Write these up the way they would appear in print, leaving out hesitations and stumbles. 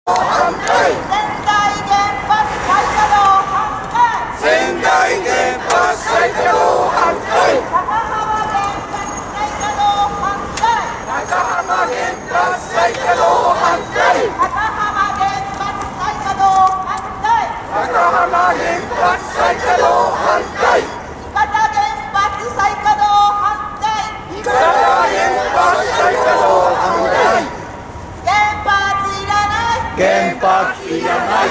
原発いらない。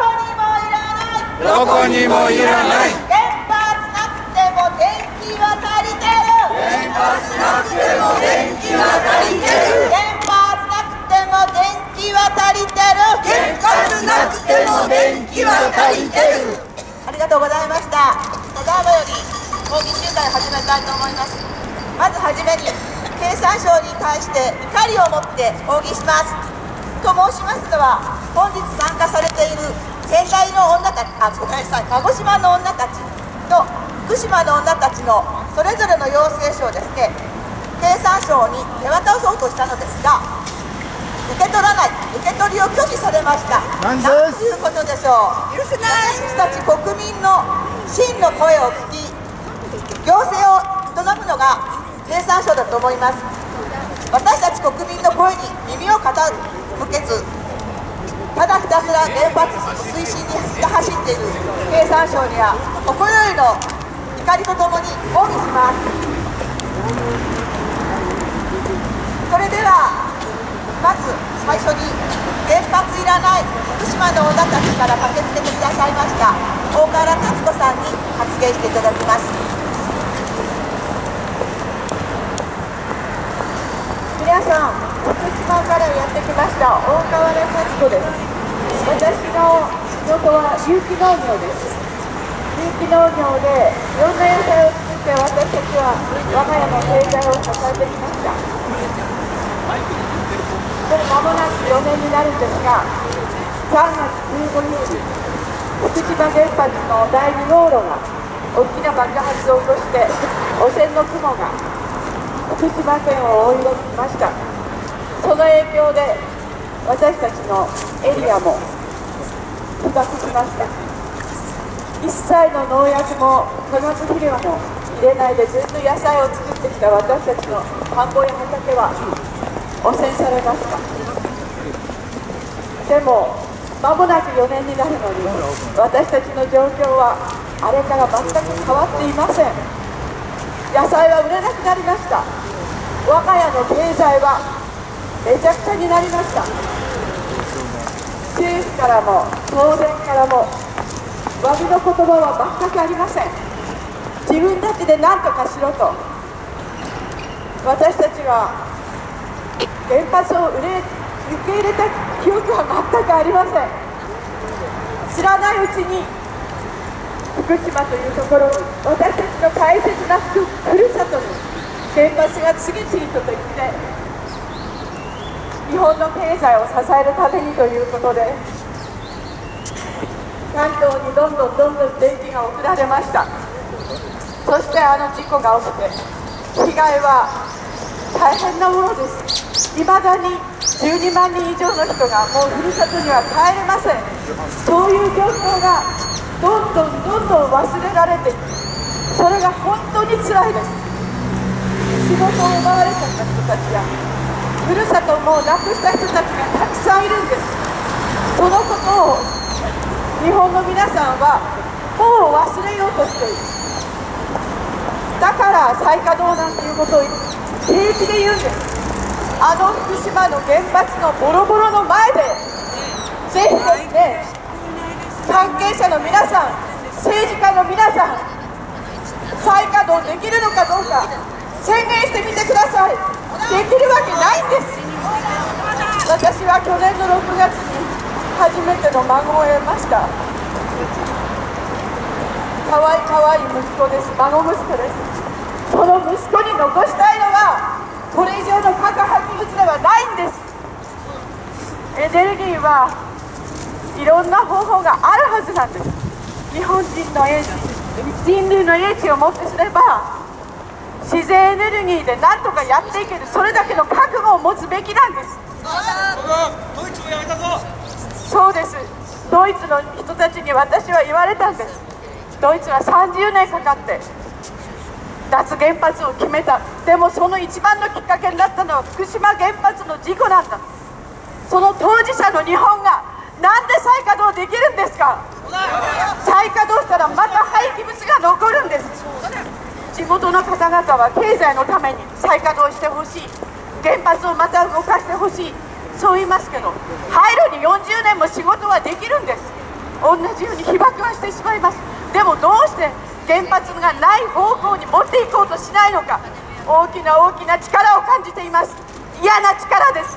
どこにもいらない。 原発なくても電気は足りてる。 原発なくても電気は足りてる。 原発なくても電気は足りてる。 原発なくても電気は足りてる。 ありがとうございました。ただいまより抗議集会を始めたいと思います。まずはじめに経産省に対して怒りを持って抗議します。と申しますのは、本日参加されている仙台の女たち、ごめんなさい、鹿児島の女たちと福島の女たちのそれぞれの要請書をですね、経産省に手渡そうとしたのですが、受け取らない、受け取りを拒否されました。なんということでしょう。許せない。私たち国民の真の声を聞き、行政を営むのが経産省だと思います。私たち国民の声に耳を傾けず、ただひたすら原発推進に走っている経産省には心よりの怒りとともに抗議します。それではまず最初に原発いらない福島の女たちから駆けつけてくださいました大河原達子さんに発言していただきます。皆さん、福島からやってきました大河原達子です。私の仕事は有機農業です。有機農業でいろんな野菜を作って私たちは我が家の経済を支えてきました。それ間もなく4年になるんですが、3月15日、福島原発の第2号炉が大きな爆発を起こして汚染の雲が福島県を覆いました。その影響で私たちのエリアも被爆しました。一切の農薬も化学肥料も入れないでずっと野菜を作ってきた私たちの田んぼや畑は汚染されました。でも間もなく4年になるのに私たちの状況はあれから全く変わっていません。野菜は売れなくなりました。我が家の経済はめちゃくちゃになりました。政府からも東電からも詫びの言葉は全くありません。自分たちで何とかしろと。私たちは原発を受け入れた記憶は全くありません。知らないうちに福島というところに私たちの大切なふるさとに原発が次々とできて日本の経済を支えるためにということで関東にどんどん電気が送られました。そして事故が起きて被害は大変なものです。いまだに12万人以上の人がもうふるさとには帰れません。そういう状況がどんどん忘れられていく。それが本当につらいです。仕事を奪われちゃった人たちやふるさともなくした人たちがたくさんいるんです。そのことを日本の皆さんはもう忘れようとしている。だから再稼働なんていうことを平気で言うんです。福島の原発のボロボロの前でぜひですね、関係者の皆さん、政治家の皆さん、再稼働できるのかどうか宣言してみてください。できるわけないんです。私は去年の6月に初めての孫を得ました。かわいい息子です。孫息子です。その息子に残したいのはこれ以上の核廃棄物ではないんです。エネルギーはいろんな方法があるはずなんです。日本人の英知、人類の英知をもってすれば自然エネルギーで何とかやっていける、それだけの覚悟を持つべきなんです。 ドイツもやめたぞ。 そうです。ドイツの人たちに私は言われたんです。ドイツは30年かかって脱原発を決めた。でもその一番のきっかけになったのは福島原発の事故なんだ。その当事者の日本がなんで再稼働できるんですか。再稼働したらまた廃棄物が残るんです。地元の方々は経済のために再稼働してほしい、原発をまた動かしてほしい、そう言いますけど、廃炉に40年も仕事はできるんです。同じように被爆はしてしまいます。でもどうして原発がない方向に持っていこうとしないのか、大きな大きな力を感じています。嫌な力です。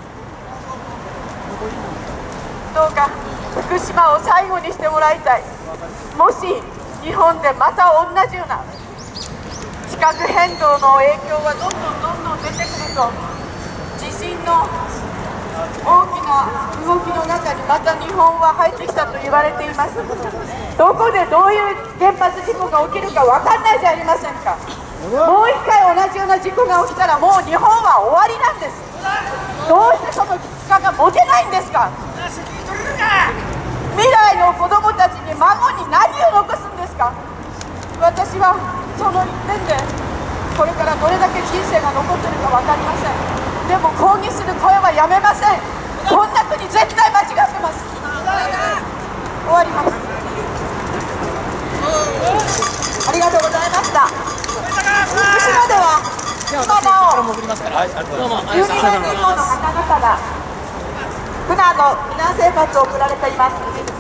どうか福島を最後にしてもらいたい。もし日本でまた同じような地殻変動の影響がどんどん出てくると、地震の大きな動きの中にまた日本は入ってきたと言われています。どこでどういう原発事故が起きるか分かんないじゃありませんか。もう一回同じような事故が起きたらもう日本は終わりなんです。どうしてその危機感が持てないんですか。未来の子供たちに孫に何を残すんですか。私はその一点でこれからどれだけ人生が残っているか分かりません。でも抗議する声はやめません。こんな国絶対間違ってます。終わります。ありがとうございました。福島では今なお12万人もの方々が苦難の避難生活を送られています。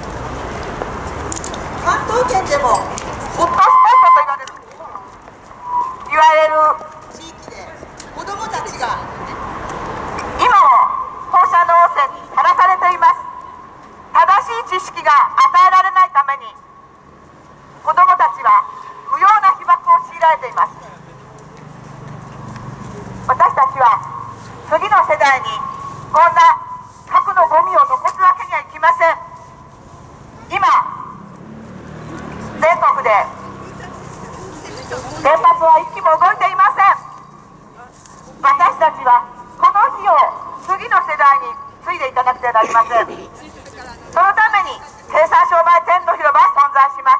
関東圏でもホットスポットと言われる地域で子どもたちが今も放射能汚染にさらされています。正しい知識が与えられないために子どもたちは不要な被爆を強いられています。私たちは次の世代にこんな核のゴミを残すわけにはいきません。今全国で原発は一機も動いていません。私たちはこの日を次の世代に継いでいかなくてはなりません。そのために経産商売テント広場は存在します。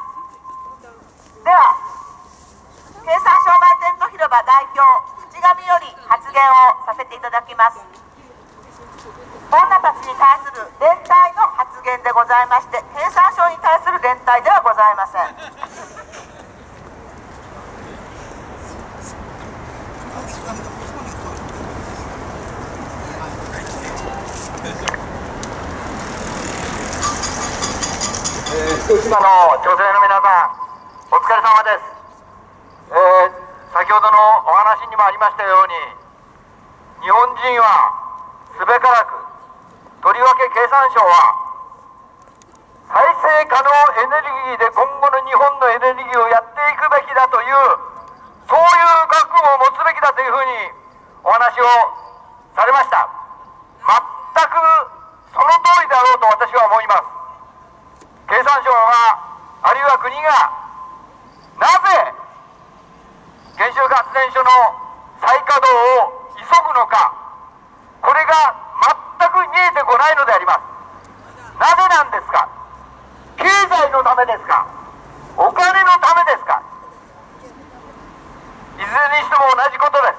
では経産商売テント広場代表土上より発言をさせていただきます。女たちに対する連帯の発言でございまして、経産省に対する連帯ではございません。 福島の女性の皆さん、お疲れ様です。先ほどのお話にもありましたように、日本人はすべからく、とりわけ経産省は再生可能エネルギーで今後の日本のエネルギーをやっていくべきだという、そういう覚悟を持つべきだというふうにお話をされました。全くその通りだろうと私は思います。経産省があるいは国がなぜ原子力発電所の再稼働を急ぐのか、これが全く見えてこないのであります。なぜなんですか。経済のためですか、お金のためですか。いずれにしても同じことです。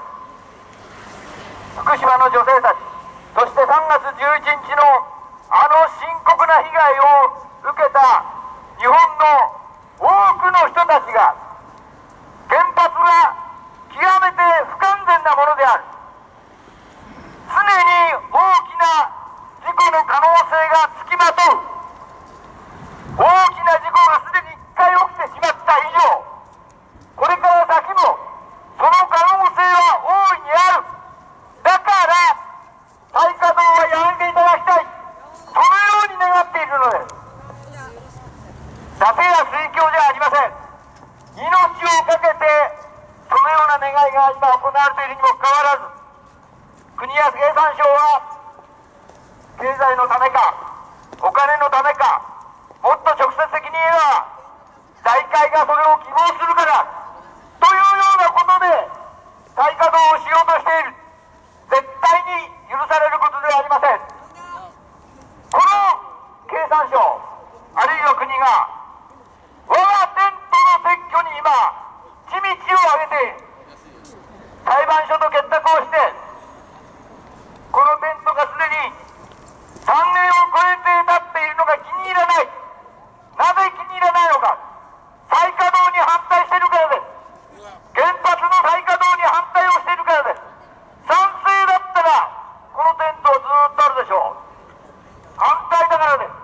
福島の女性たち、そして3月11日のあの深刻な被害を受けた日本の多くの人たちが、原発が極めて不完全なものである、常に大きな事故の可能性がつきまとう、大きな事故がすでに1回起きてしまった以上、これから先もその可能性は大いにある。だから再稼働はやめていただきたい、そのように願っているのです。伊達や水郷じゃありません。命をかけてそのような願いが今行われているにもかかわらず、国や経産省は経済のためかお金のためか、もっと直接的に言えば財界がそれを希望するからというようなことで再稼働をしようとしている。絶対に許されることではありません。この経産省あるいは国が我がテントの撤去に今地道を挙げている。裁判所と結託をしてこのテントがすでに3年を超えて経っているのが気に入らない。なぜ気に入らないのか。再稼働に反対しているからです。原発の再稼働に反対をしているからです。賛成だったらこのテントずっとあるでしょう。反対だからです。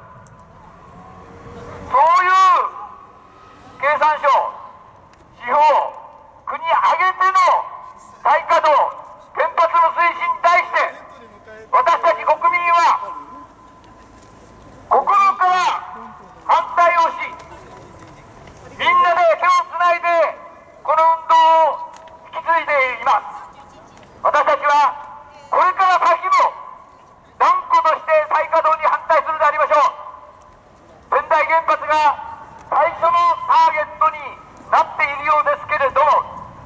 そういう経産省、司法、国挙げての再稼働、原発の推進に対して私たち国民は心から反対をし、みんなで手をつないでこの運動を引き継いでいます。私たちはこれから先も断固として再稼働に反対するでありましょう。仙台原発が最初のターゲットになっているようですけれども、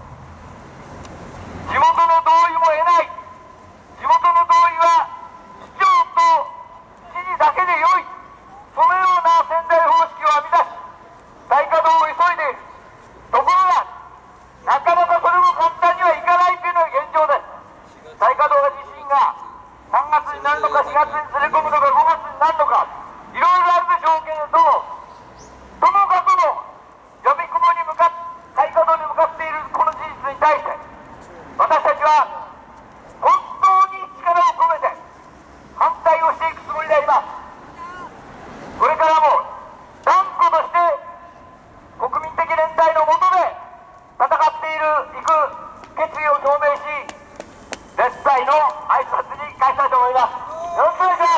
地元の同意も得ない、地元の同意は市長と知事だけでよい、そのような仙台方式を編み出し再稼働を急いでいるところが、なかなかそれも簡単にはいかないというのが現状です。再稼働が自身が3月になるのか4月にずれ込むのか5月になるのかいろいろあるでしょうけれども、ともかくも予備雲に向かって再稼働に向かっているこの事実に対して私たちは本当に力を込めて反対をしていくつもりであります。これからも断固として国民的連帯の下で戦っていく決意を表明し、絶対の挨拶に返したいと思います。よろしくお願いします。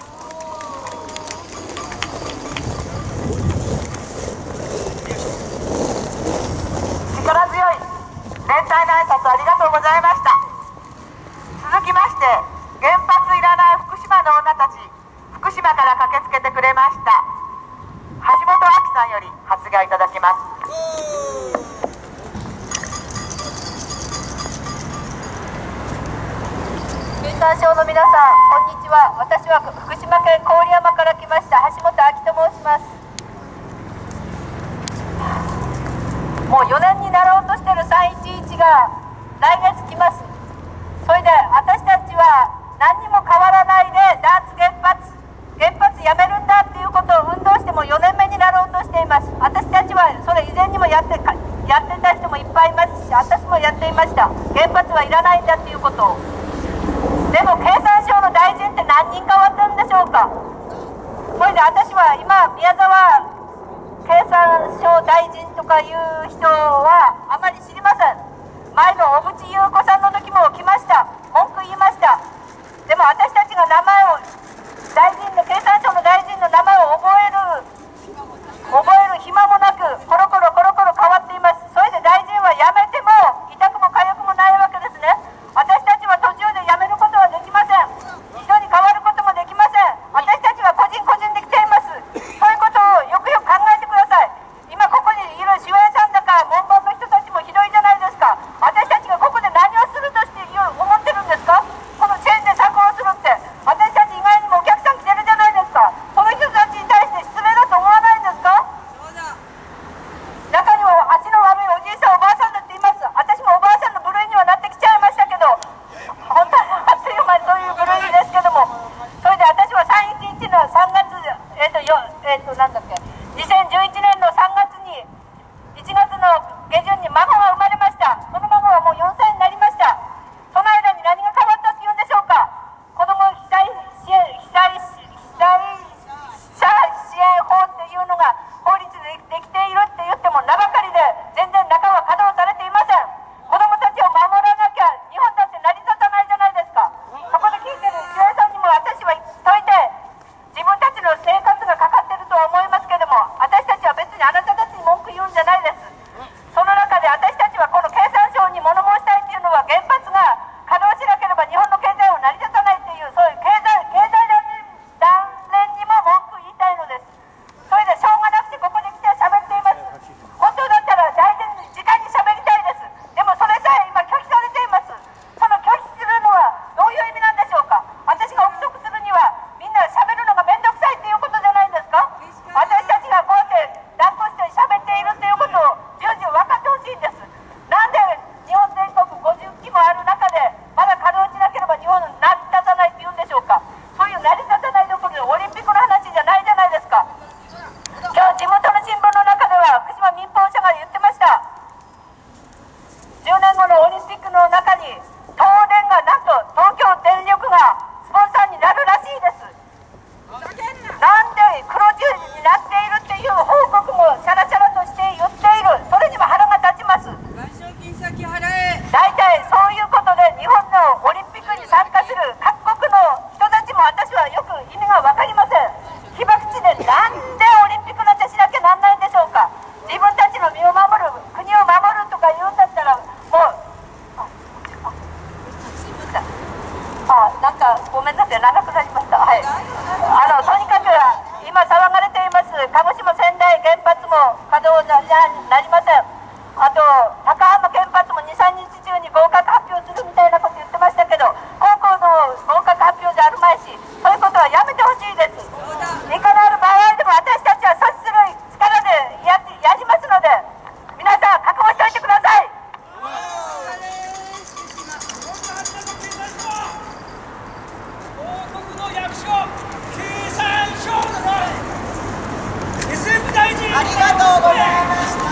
力強い連帯の挨拶ありがとうございました。続きまして、原発いらない福島の女たち、福島から駆けつけてくれました橋本亜紀さんより発言いただきます。経産省の皆さん、こんにちは。私は福島県郡山から来ました橋本亜紀と申します。もう4年になろうとしている311が来月来ます。それで私たちは何にも変わらないで原発やめるんだっていうことを運動しても4年目になろうとしています。私たちはそれ以前にもやってた人もいっぱいいますし、私もやっていました。原発はいらないんだっていうことを。でも経産省の大臣って何人変わってるんでしょうか。それで私は今宮沢経産省大臣とかいう人はあまり知りません。前の小渕優子さんの時も来ました。文句言いました。でも私たちが名前を経産省の大臣の名前を覚える暇もなくコロコロ変わっています。それで大臣は辞めても痛くも痒くもないわけですね。私たちは途中で辞めることはできません。人に変わることもできません。私たちは個人で来ています。そういうことをよくよく考えてください。今ここにいる守衛さんだか門番の人たちもひどいじゃないですか。私たちがここで何をするとして思ってるんですか。このチェーンで策をするって、私たち以外にもお客さん来てるじゃないですか。その人たちに対して失礼だと思わないんですか。中には足の悪いおじいさんおばあさんだっています。私もおばあさんの部類にはなってきちゃいましたけど、本当にあっという間にそういう部類ですけども、それで私は311の3月なんだっけ2011年の3月に1月の下旬に孫が生まれました。その孫はもう4歳になりました。その間に何が変わったっていうんでしょうか。子ども被災者支援法っていうのが法律でできているって言っても名ばかりで全然中は稼働されていません。子どもたちを守らなきゃ日本だって成り立たないじゃないですか。そこで聞いてる石原さんにも私は問いて、自分たちの生活がかかっているとは思いますけども、私たちは別にあなたたちに文句言うんじゃないです。その中で私たちはこの経産省に物申したいっていうのは、原発が稼働しなければ日本の経済は成り立たないっていう、そういう経済団連にも文句言いたいのです。それでしょうがなくてここに来て喋っています。本当だったら大臣に直に喋りたいです。でもそれさえ今拒否されています。その拒否するのはどういう意味なんでしょうか。私が憶測するにはみんな喋るのが面倒くさいっていうことじゃなりません。あと高浜原発も 2,3 日中に合格発表するみたいなこと言ってましたけど、高校の合格発表じゃあるまいし、そういうことはやめてほしいです。いかなる場合でも私たちは阻止する力でやりますので、皆さん覚悟しておいてください。 ありがとうございました。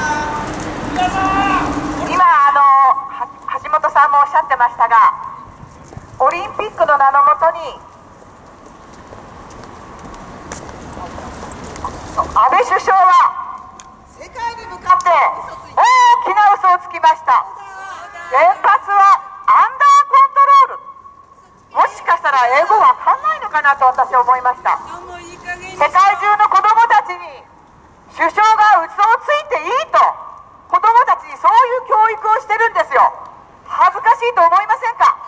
今橋本さんもおっしゃってましたが、オリンピックの名のもとに安倍首相は世界に向だって大きな嘘をつきました。原発はアンダーコントロール、もしかしたら英語わかんないのかなと私は思いました。世界中の子どもたちに首相が嘘をついていいと、子どもたちにそういう教育をしてるんですよ。恥ずかしいと思いませんか。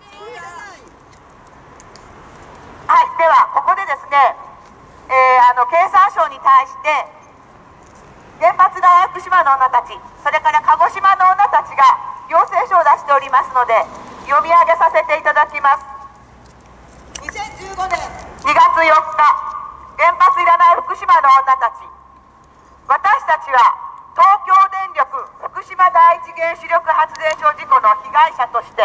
はい、ではここでですね、経産省に対して原発大福島の女たち、それから鹿児島の女たちが要請書を出しておりますので読み上げさせていただきます。 2015年 2月4日、原発いらない福島の女たち、私たちは東京電力福島第一原子力発電所事故の被害者として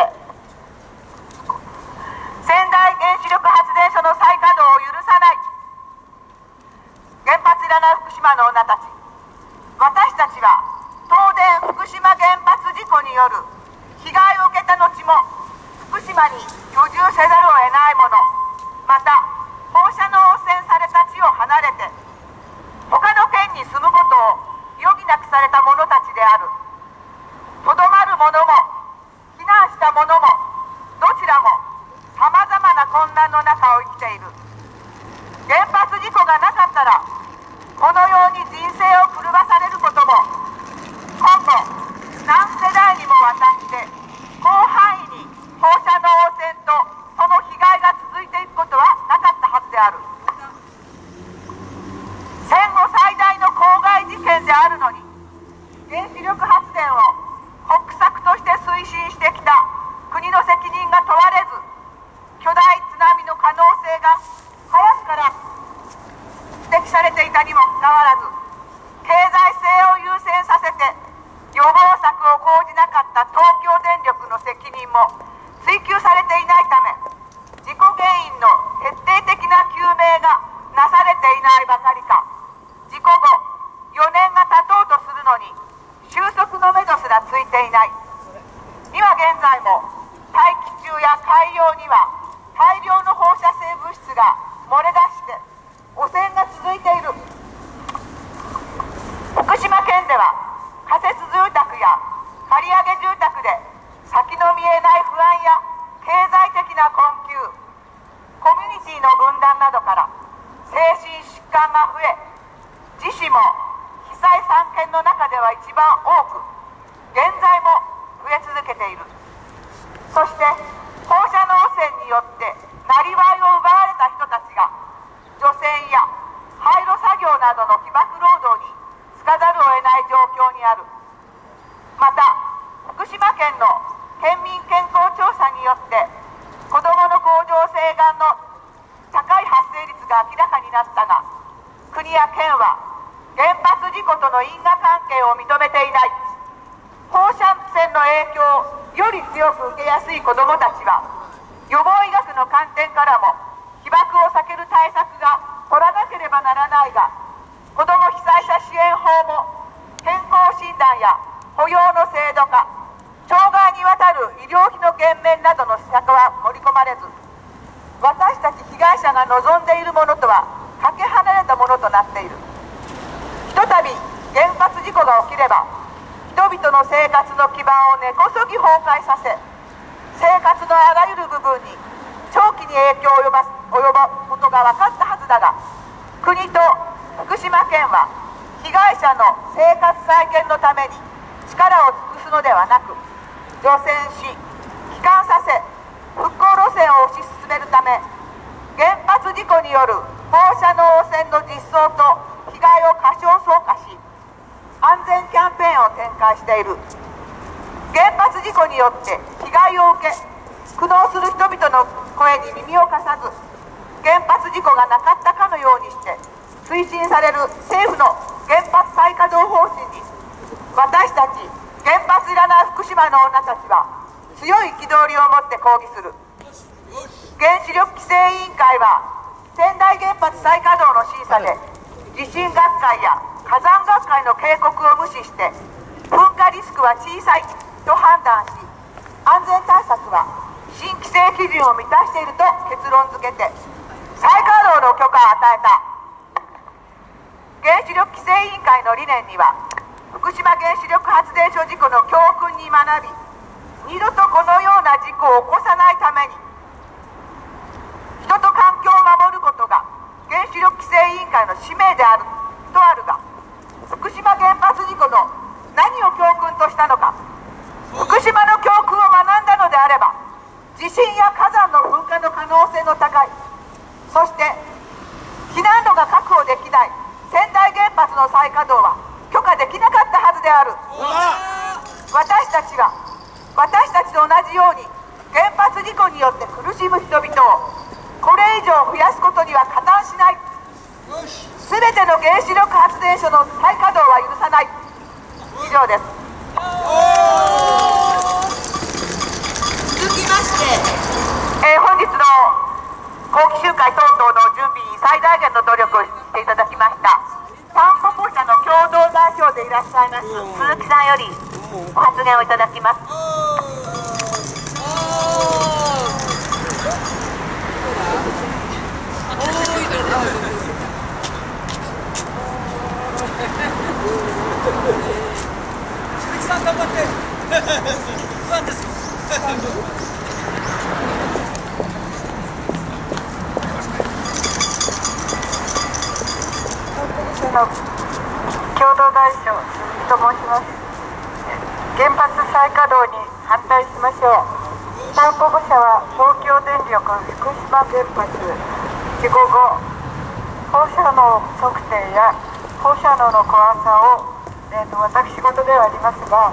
仙台原子力発電所の再稼働を許さない。原発いらない福島の女たち、私たちは東電福島原発事故による被害を受けた後も福島に居住せざるを得ない者、また放射能汚染された地を離れて他の県に住むことを余儀なくされた者たちである。とどまる者も避難した者もどちらもさまざまな困難の中を生きている。原発事故がなかったらこのように人生を狂わされることも、今後何世代にもわたって広範囲に放射能汚染とその被害が続いていくことはなかったはずである。戦後最大の公害事件であるのに、原子力発電を国策として推進してきた国の責任が問われず、巨大津波の可能性が早くから指摘されていたにもかかわらず、経済性を優先させて予防策を講じなかった東京電力の責任も追及されていないため、事故原因の徹底的な究明がなされていないばかりか、事故後4年が経とうとするのに収束のめどすらついていない。今現在も大気中や海洋には大量の放射性物質が漏れ出して汚染が続いている。福島県では仮設住宅や借り上げ住宅で先の見えない不安や経済的な困窮、コミュニティの分断などから精神疾患が増え、自死も被災3県の中では一番多く、現在も増え続けている。そして放射能汚染によってなりわいを奪われた人たちが除染や廃炉作業などの被爆労働に就かざるを得ない状況にある。また福島県の県民健康調査によって子どもの甲状腺がんの高い発生率が明らかになったが、国や県は原発事故との因果関係を認めていない。放射線の影響をより強く受けやすい子どもたちは予防医学の観点からも被爆を避ける対策が取らなければならないが、子ども被災者支援法も健康診断や保養の制度化、障害にわたる医療費の減免などの施策は盛り込まれず、私たち被害者が望んでいるものとはかけ離れたものとなっている。ひとたび原発事故が起きれば人々の生活の基盤を根こそぎ崩壊させ、生活のあらゆる部分に長期に影響を及ぶことが分かったはずだが、国と福島県は被害者の生活再建のために力を尽くすのではなく、除染し帰還させ復興路線を推し進めるため、原発事故による放射能汚染の実相と被害を過小評価し、安全開している。原発事故によって被害を受け苦悩する人々の声に耳を貸さず、原発事故がなかったかのようにして推進される政府の原発再稼働方針に、私たち原発いらない福島の女たちは強い憤りを持って抗議する。原子力規制委員会は仙台原発再稼働の審査で地震学会や火山学会の警告を無視して噴火リスクは小さいと判断し、安全対策は新規制基準を満たしていると結論付けて再稼働の許可を与えた。原子力規制委員会の理念には、福島原子力発電所事故の教訓に学び、二度とこのような事故を起こさないために人と環境を守ることが原子力規制委員会の使命であるとあるが、福島原発事故の何を教訓としたのか。福島の教訓を学んだのであれば、地震や火山の噴火の可能性の高い、そして避難路が確保できない仙台原発の再稼働は許可できなかったはずである。私たちと同じように原発事故によって苦しむ人々をこれ以上増やすことには加担しない。すべての原子力発電所の再稼働は許さない。以上です。 続きまして、 本日の後期集会等々の準備に最大限の努力をしていただきましたタンポポ社の共同代表でいらっしゃいます鈴木さんよりお発言をいただきます。 鈴木さん頑張って不安ですよ共同代表鈴木と申します。原発再稼働に反対しましょう。タンポポ社は東京電力福島原発事故後、放射能測定や放射能の怖さを、私事ではありますが、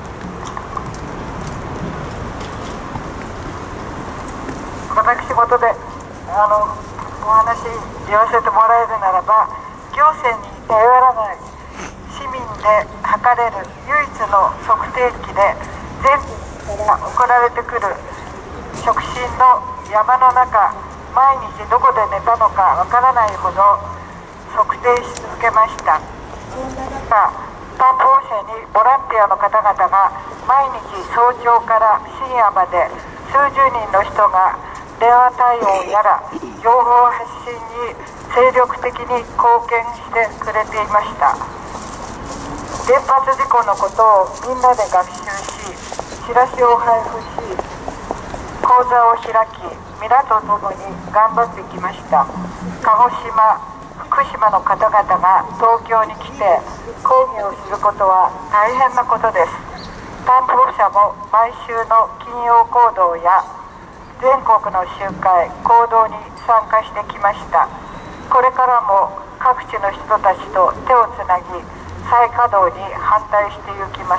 私事でお話言わせてもらえるならば、行政に頼らない市民で測れる唯一の測定器で、全国から送られてくる直進の山の中、毎日どこで寝たのかわからないほど測定し続けました。そんな中、担当者にボランティアの方々が毎日早朝から深夜まで数十人の人が電話対応やら情報発信に精力的に貢献してくれていました。原発事故のことをみんなで学習し、チラシを配布し、講座を開き、皆と共に頑張ってきました。鹿児島、福島の方々が東京に来て抗議をすることは大変なことです。担当者も毎週の金曜行動や全国の集会、行動に参加してきました。これからも各地の人たちと手をつなぎ、再稼働に反対していきます。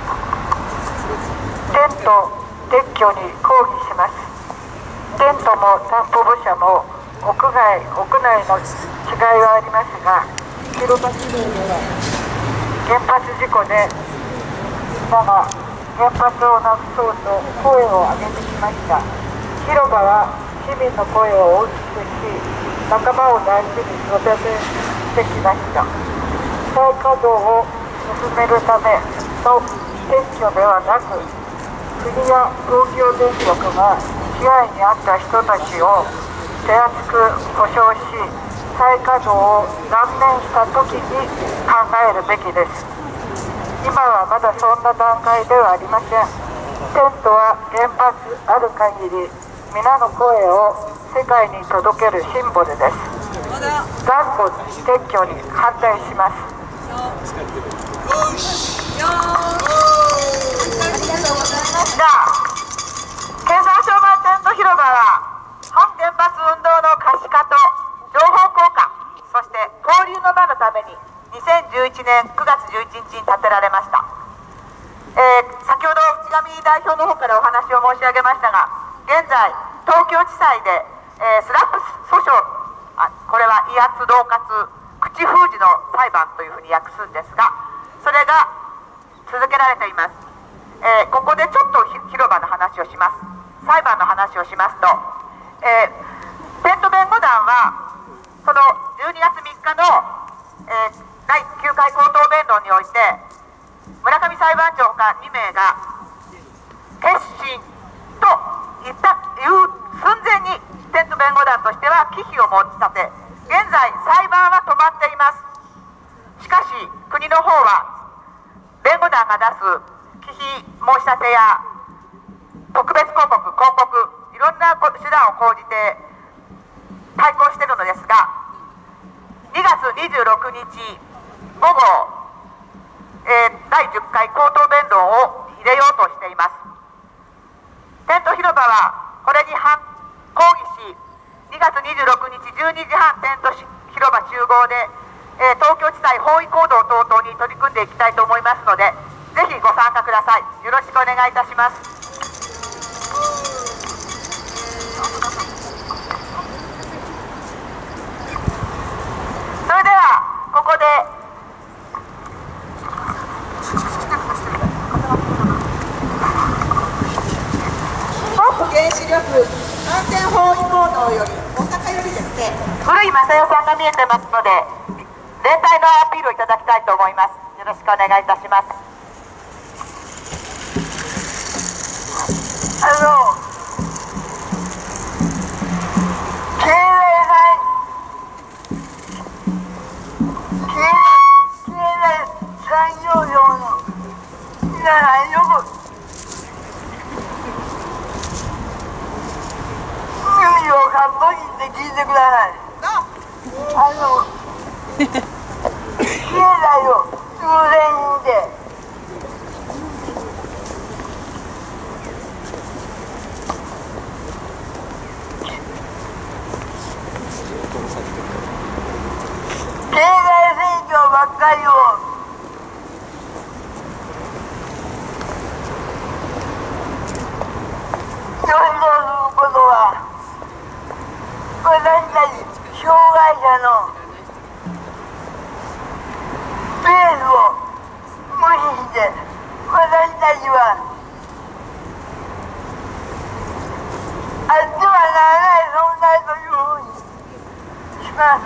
テント撤去に抗議します。テントもタンポポ社も屋外、屋内の違いはありますが、広場市民では原発事故でみんなが原発をなくそうと声を上げてきました。広場は市民の声を大きくし、仲間を大事に育ててきました。再稼働を進めるための撤去ではなく、国や東京電力が被害に遭った人たちを手厚く保障し、再稼働を断念した時に考えるべきです。今はまだそんな段階ではありません。テントは原発ある限り皆の声を世界に届けるシンボルです。断固撤去に反対します。経産省前テント広場は本原発運動の可視化と情報交換、そして交流の場のために2011年9月11日に建てられました。 先ほど木上代表の方からお話を申し上げましたが、現在東京地裁で、スラップ訴訟、これは威圧恫喝口封じの裁判というふうに訳すんですが、それが続けられています。ここでちょっと広場の話をします。裁判の話をしますと、テント弁護団はその12月3日の、第9回口頭弁論において、村上裁判長ほか2名が決心という寸前にテント弁護団としては忌避を申し立て、現在裁判は止まっています。しかし国の方は弁護団が出す忌避申し立てや特別抗告、抗告、いろんな手段を講じて対抗しているのですが、2月26日午後、第10回口頭弁論を入れようとしています。テント広場はこれに抗議し、2月26日12時半テント広場集合で、東京地裁包囲行動等々に取り組んでいきたいと思いますので、ぜひご参加ください。よろしくお願いいたします。それではここで原子力安全包囲行動より大阪よりですね、古井正代さんが見えてますので、連帯のアピールをいただきたいと思います。よろしくお願いいたします。 経済産業省の皆さん、よく耳をかっぽじって聞いてください。経済を優先にして経済成長ばっかりを助長することは、私たち障害者のペースを無視して、私たちはあってはならない存在というふうにします。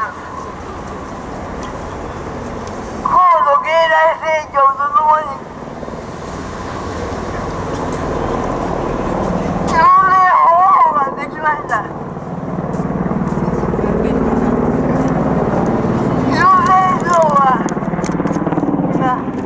高度経済成長とともに優勢方法ができました。優勢像は今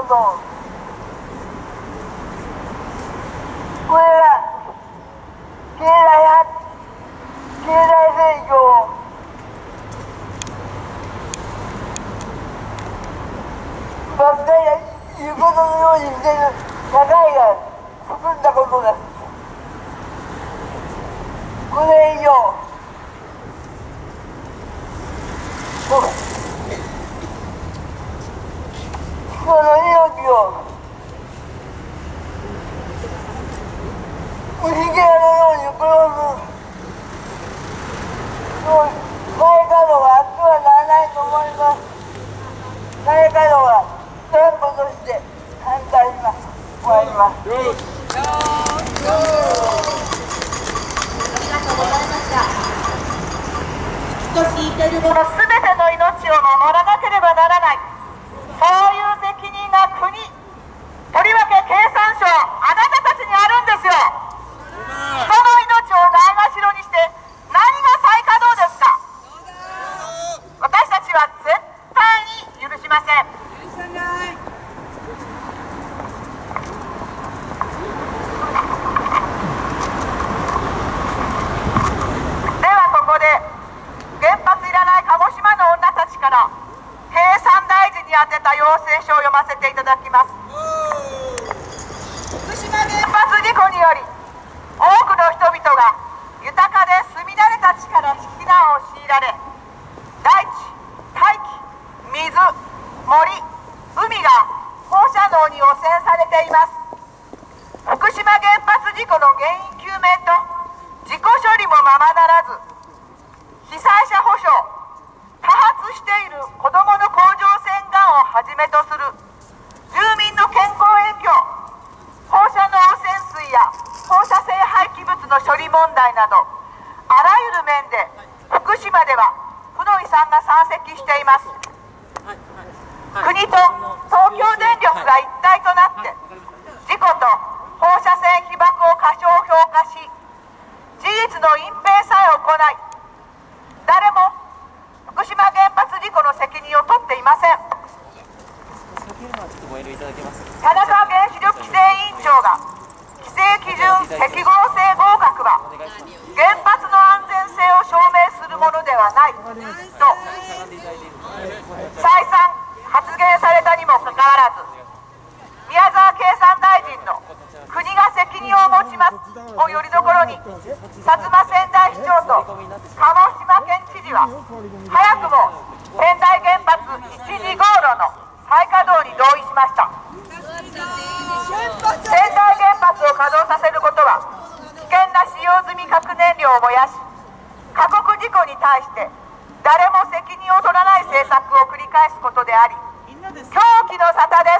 と、これが経済成長ばっかりいうことのようにしている社会が進んだことです。これ以上人の命を虫けらのように殺す再稼働があってはならないと思います。再稼働は断固として反対します。終わります。 ありがとうございました。聞いているものすべての命を守らなければならない、そういう責任が国、とりわけ経産省、あなたたちにあるんですよ。人の命をないがしろにして何が再稼働ですか。私たちは絶対に許しません。ではここで原発いらない鹿児島の女たちから経産大臣に宛てた要請書を読ませていただきます。福島原発事故により多くの人々が豊かで住み慣れた地から避難を強いられ、大地、大気、水、森、海が放射能に汚染されています。福島原発事故の原因究明と事故処理もままならず、被災者保障、多発している子どもの甲状腺がんをはじめとする住民の健康影響、放射能汚染水や放射性廃棄物の処理問題など、あらゆる面で福島では負の遺産が山積しています。国と東京電力が一体となって事故と放射線被曝を過小評価し、事実の隠蔽さえ行い、誰も福島原発事故の責任を取っていません。田中原子力規制委員長が規制基準適合性合格は原発の安全性を証明するものではないと再三発言されたにもかかわらず、宮沢経産大臣の国が責任を持ちますをよりどころに、薩摩川内市長と鹿児島県知事は早くも川内原発1、2号炉の再稼働に同意しました。川内原発を稼働させることは危険な使用済み核燃料を燃やし、過酷事故に対して誰も責任を取らない政策を繰り返すことであり、狂気の沙汰です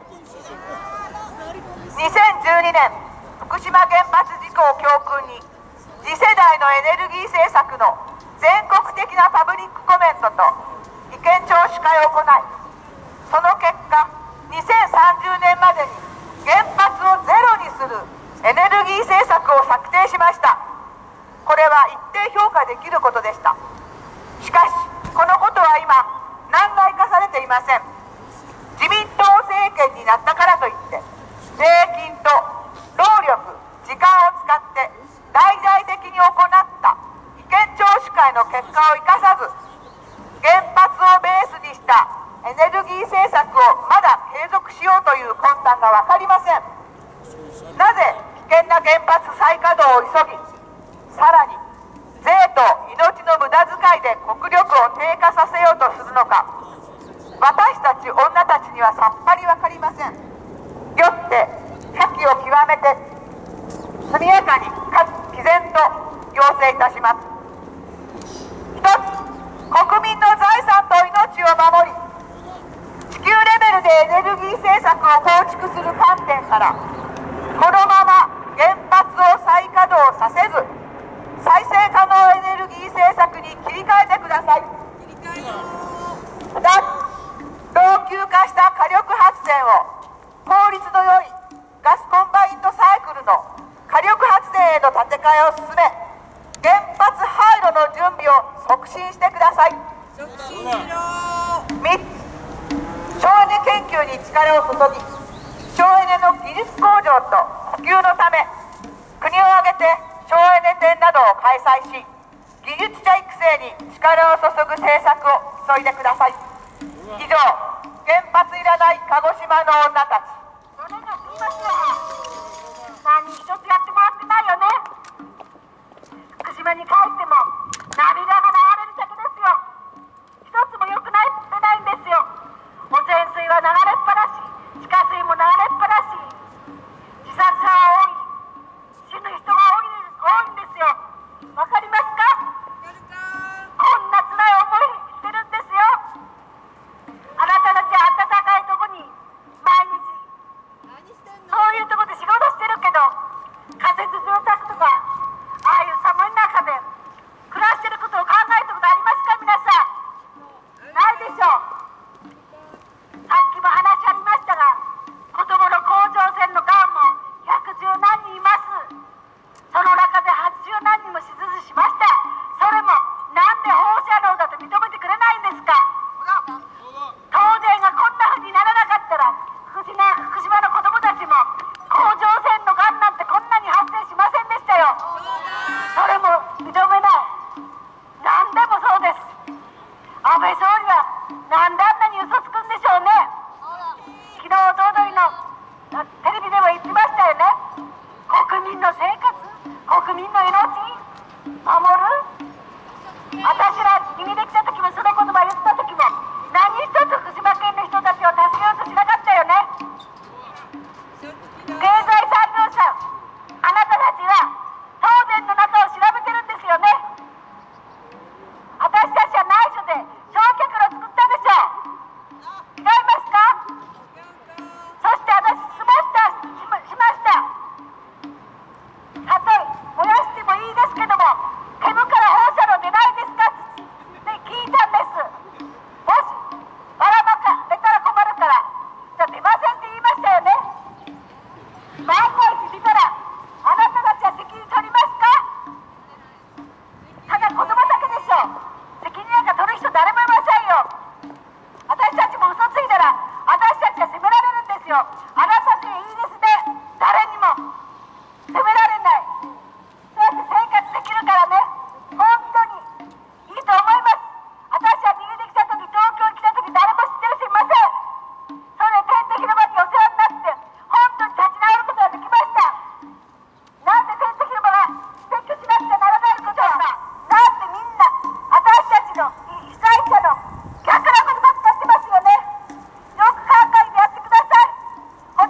。2012年福島原発事故を教訓に、次世代のエネルギー政策の全国的なパブリックコメントと意見聴取会を行い、その結果2030年までに原発をゼロにするエネルギー政策を策定しました。これは一定評価できることでした。しかしこのことは今難題化されていません。自民党政権になったからといって税金と労力、時間を使って大々的に行った意見聴取会の結果を生かさず、原発をベースにしたエネルギー政策をまだ継続しようという魂胆が分かりません。なぜ危険な原発再稼働を急ぎ、さらに税と命の無駄遣いで国力を低下させようとするのか、私たち女たちにはさっぱり分かりません。よって茶器を極めて速やかにかつ毅然と要請いたします。一つ、国民の財産と命を守り、地球レベルでエネルギー政策を構築する観点から、このまま原発を再稼働させず、再生可能エネルギー政策に切り替えてください。2つ、老朽化した火力発電を効率の良いガスコンバインドサイクルの火力発電への建て替えを進め、原発廃炉の準備を促進してください。3つ、小児研究にに力を注ぎ、省エネの技術向上と普及のため、国を挙げて省エネ展などを開催し、技術者育成に力を注ぐ政策を急いでください。以上、原発いらない鹿児島の女たち。 それがすいません。何一つやってもらってないよね。福島に帰っても涙が流れるだけですよ。一つも良くないってないんですよ。汚染水は流れっぱなし、地下水も流れっぱなし、自殺者は多い、死ぬ人が多いんですよ。わかりますか？こんな辛い思いしてるんですよ。あなたたちは暖かいとこに毎日そういうとこで仕事してるけど、仮設住宅とかああいう寒い中で暮らしてることを考えたことありますか？皆さんないでしょう。さっきも話ありましたが、子どもの甲状腺のがんも110何人います。その中で80何人も手術しました。それもなんで放射能だと認めてくれないんですか？東電がこんな風にならなかったら、福島の子どもたちも甲状腺のがんなんてこんなに発生しませんでしたよ。それも認めない。何でもそうです。安倍総理はなんであんなに嘘つくんでしょうね。昨日おとといのテレビでも言ってましたよね。国民の生活、国民の命守る。私ら逃げてきた時もその言葉言った時も、何一つ福島県の人たちを助けようとしなかったよね。経済産業省、あなたたちは東電の中を調べてるんですよね。私たちは内緒で焼却炉作ったでしょ。違いますか？そして私しました。たとえ燃やしてもいいですけども、煙から放射能出ないですかって聞いたんです。もしばらまか出たら困るから、じゃあ出ませんって言いましたよね。万が一出たらあなたたちは責任取りますか？ただ子供だけでしょ。責任なんか取る人誰もいませんよ。私たちも嘘ついたら私たちは責められるんですよ。あなたたちいいですね。誰にも責められない。そうやって生活できるからね、本当にいいと思います。私は逃げてきた時、東京に来た時、誰も知ってる人いません。それで天敵広場にお世話になって、本当に立ち直ることができました。なんで天敵広場が撤去しなくちゃならないことは、なんでみんな私たちの被災者の逆なことばっかってますよね。よく考えてやってください。本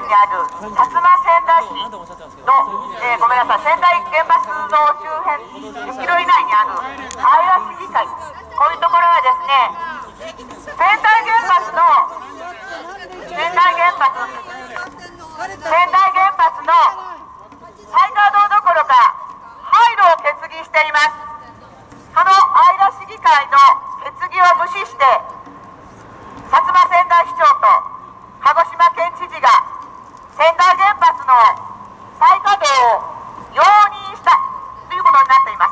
にある薩摩川内市の、ごめんなさい、川内原発の周辺10キロ以内にある相良市議会、こういうところはですね、川内原発の再稼働どころか廃炉を決議しています。その相良市議会の決議を無視して薩摩川内市長と鹿児島県知事が川内原発の再稼働を容認したということになっています。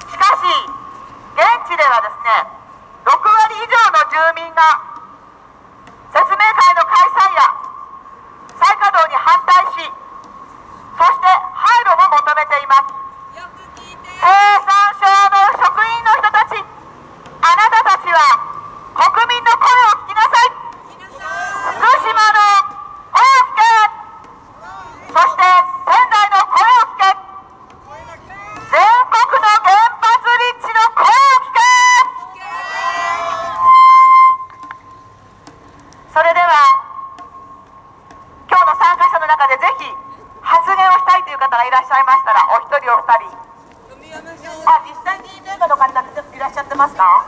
しかし現地ではですね、6割以上の住民が説明会の開催や再稼働に反対し、そして廃炉も求めています。経産省の職員の人たち、あなたたちは国民の声を聞きなさい。福島の声を聞け、そして仙台の声を聞け、全国の原発立地の声を聞け。それでは今日の参加者の中でぜひ発言をしたいという方がいらっしゃいましたら、お一人お二人、実際にメンバーの方いらっしゃってますか？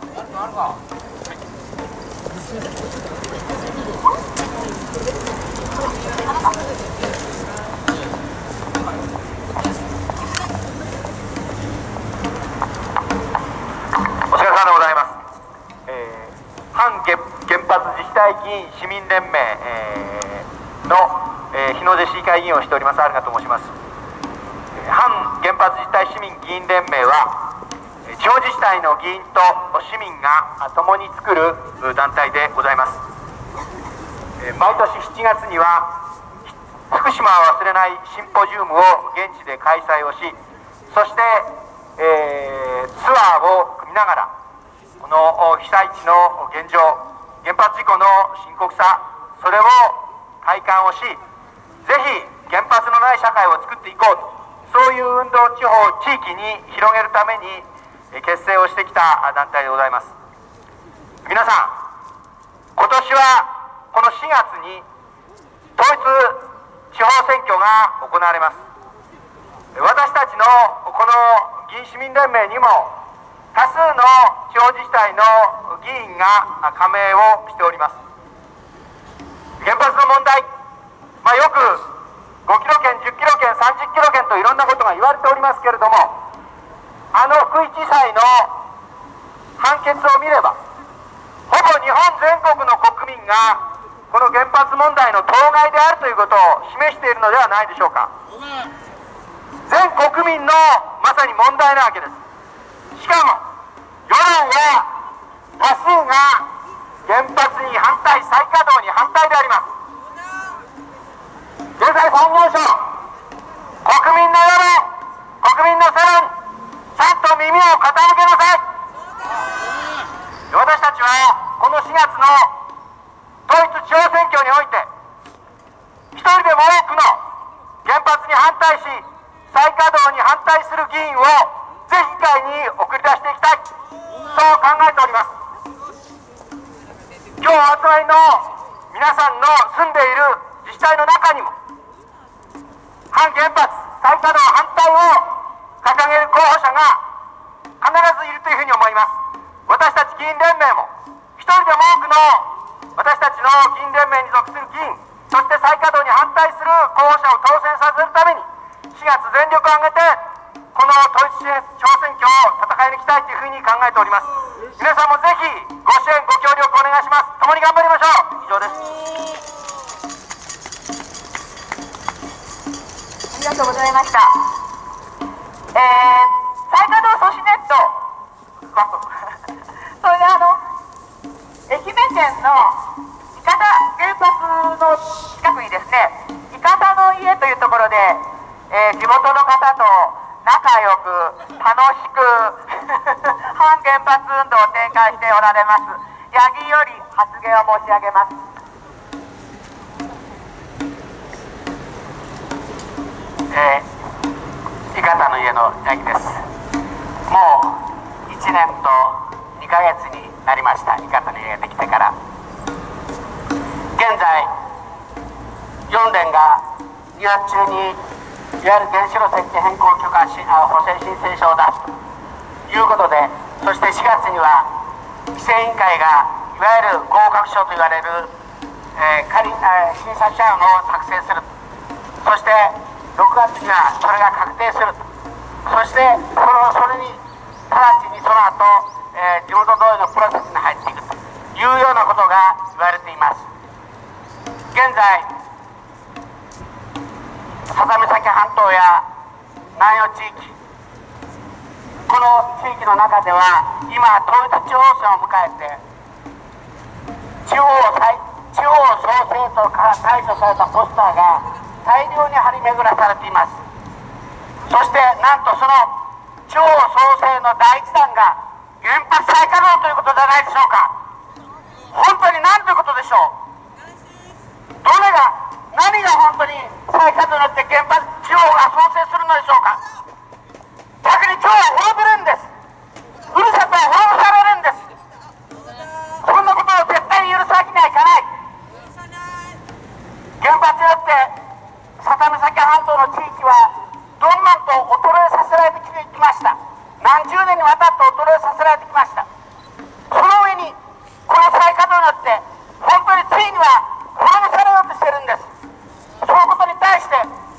お疲れ様でございます。反原発自治体議員市民連盟、の、日野出市議会議員をしております有賀と申します。反原発自治体市民議員連盟は地方自治体の議員と市民が共に作る団体でございます。毎年7月には福島を忘れないシンポジウムを現地で開催をし、そして、ツアーを組みながらこの被災地の現状、原発事故の深刻さ、それを体感をし、ぜひ原発のない社会を作っていこうと、そういう運動を地方地域に広げるために結成をしてきた団体でございます。皆さん、今年はこの4月に統一地方選挙が行われます。私たちのこの議員市民連盟にも多数の地方自治体の議員が加盟をしております。原発の問題、よく5キロ圏、10キロ圏、30キロ圏といろんなことが言われておりますけれども、福井地裁の判決を見れば、ほぼ日本全国の国民がこの原発問題の当該であるということを示しているのではないでしょうか。全国民のまさに問題なわけです。しかも世論は多数が原発に反対、再稼働に反対であります。経済産業省、国民の世論、国民の世論、ちゃんと耳を傾けなさい。私たちはこの4月の統一地方選挙において、一人でも多くの原発に反対し、再稼働に反対する議員をぜひ議会に送り出していきたい、そう考えております。今日お集まりの皆さんの住んでいる自治体の中にも反原発再稼働反対を掲げる候補者が必ずいるというふうに思います。私たち議員連盟も一人でも多くの私たちの議員連盟に属する議員、そして再稼働に反対する候補者を当選させるために4月全力を挙げてこの統一地方選挙を戦い抜きたいというふうに考えております。皆さんもぜひご支援ご協力お願いします。共に頑張りましょう。以上です。 ありがとうございました。再稼働阻止ネットそれで愛媛県の伊方原発の近くにですね、伊方の家というところで、地元の方と仲良く楽しく反原発運動を展開しておられます八木より発言を申し上げます。 伊方の家の八木です。もう1年と2ヶ月になりました。伊方の家ができてから現在、要本連が2月中にいわゆる原子炉設置変更許可補正申請書を出すということで、そして4月には規制委員会がいわゆる合格書と言われる、審査書案を作成する、そして6月にはそれが確定する、そしてそれに直ちにその後、地元同意のプロセスに入っていくというようなことが言われています。現在佐多岬半島や南予地域、この地域の中では今統一地方選を迎えて地方創生と対処されたポスターが大量に張り巡らされています。そしてなんとその地方創生の第一弾が原発再稼働ということではないでしょうか。本当に何ということでしょう。何が本当に再稼働によって原発地方が創生するのでしょうか。逆に地方は滅びるんです。ふるさとは滅ぼされるんです。そんなことを絶対に許すわけにはいかない。原発によって佐多岬半島の地域はどんどんと衰えさせられてきました。何十年にわたって衰えさせられてきました。その上にこの再稼働によって本当についには滅ぼされようとしているんです。そのことに対して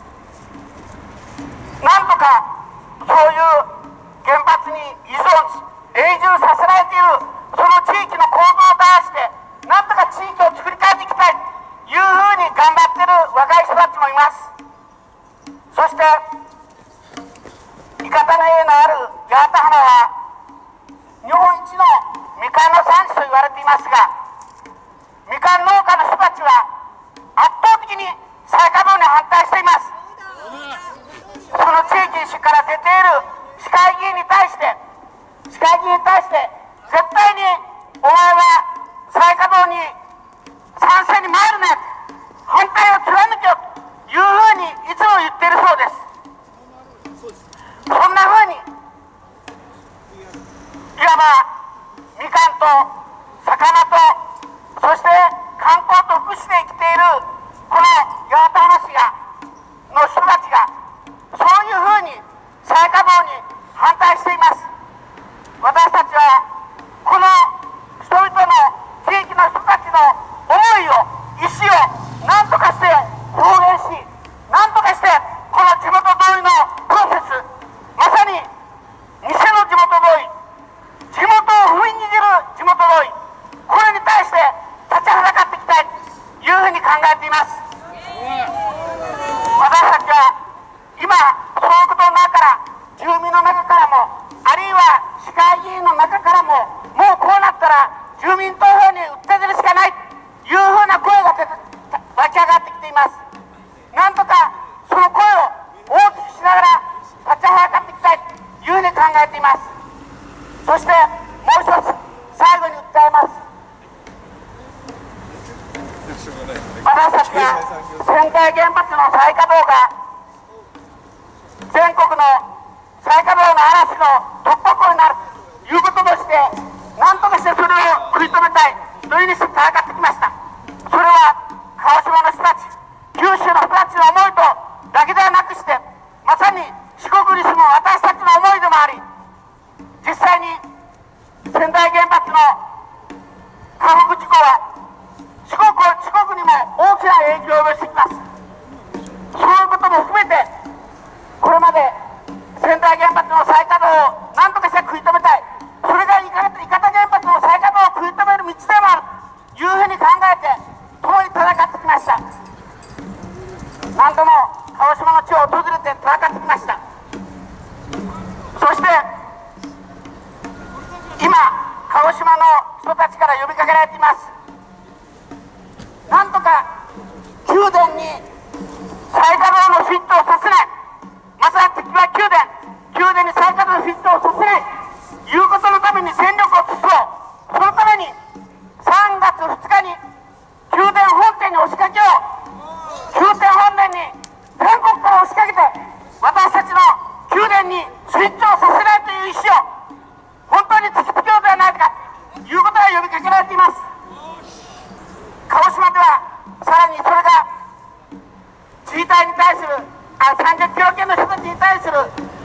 なんとかそういう原発に依存し永住させられているその地域の構造を出してなんとか地域を作り変えていきたいというふうに頑張っている若い人たちもいます。そして伊方の家のある八幡浜は日本一のみかんの産地と言われていますが、みかん農家の人たちは圧倒的に再稼働に反対しています。その地域から出ている市会議員に対して絶対にお前は再稼働に賛成に回るね、反対を貫けよというふうにいつも言っているそうです。そんなふうにいわばみかんと魚とそして観光と福祉で生きているこの八幡浜市の人たちがそういうふうに再稼働に反対しています。私たちはこの人々の地域の人たちの思いを意思を何とかして表現し、何とかしてこの地元同意のプロセス、まさに偽の地元同意、地元を踏みにじる地元同意、これに対して立ちはだかっていきたいというふうに考えています。私たちは今そういうことの中から住民の中からもあるいは市会議員の中からももうこうなったら住民投票に訴え出るしかないというふうな声が湧き上がってきています。なんとかその声を大きくしながら立ちはだかっていきたいというふうに考えています。そしてもう一つ最後に訴えます。私たちが仙台原発の再稼働が全国の再稼働の嵐の突破口になるということとして何とかしてそれを食い止めたいというふうにして戦ってきました。それは鹿児島の人たち、九州の人たちの思いとだけではなくしてまさに四国に住む私たちの思いでもあり、実際に仙台原発の過北事故は四国にも大きな影響を及ぼしてきます。そういうことも含めてこれまで仙台原発の再稼働を何とかして食い止めたい、それが伊方原発の再稼働を食い止める道でもあるというふうに考えて共に戦ってきました。何度も鹿児島の地を訪れて戦ってきました。そして今鹿児島の人たちから呼びかけられています。なんとか宮殿に再稼働のフィットをさせない、まさに敵は宮殿に再稼働のフィットをさせないということのために全力を尽くそう。そのために3月2日に宮殿本店に押しかけよう。宮殿本殿に全国から押しかけて私たちの宮殿にスイッチをさせないという意思を本当に突きつけようではないかということが呼びかけられています。鹿児島ではさらにそれが対する30キロ級の人たちに対する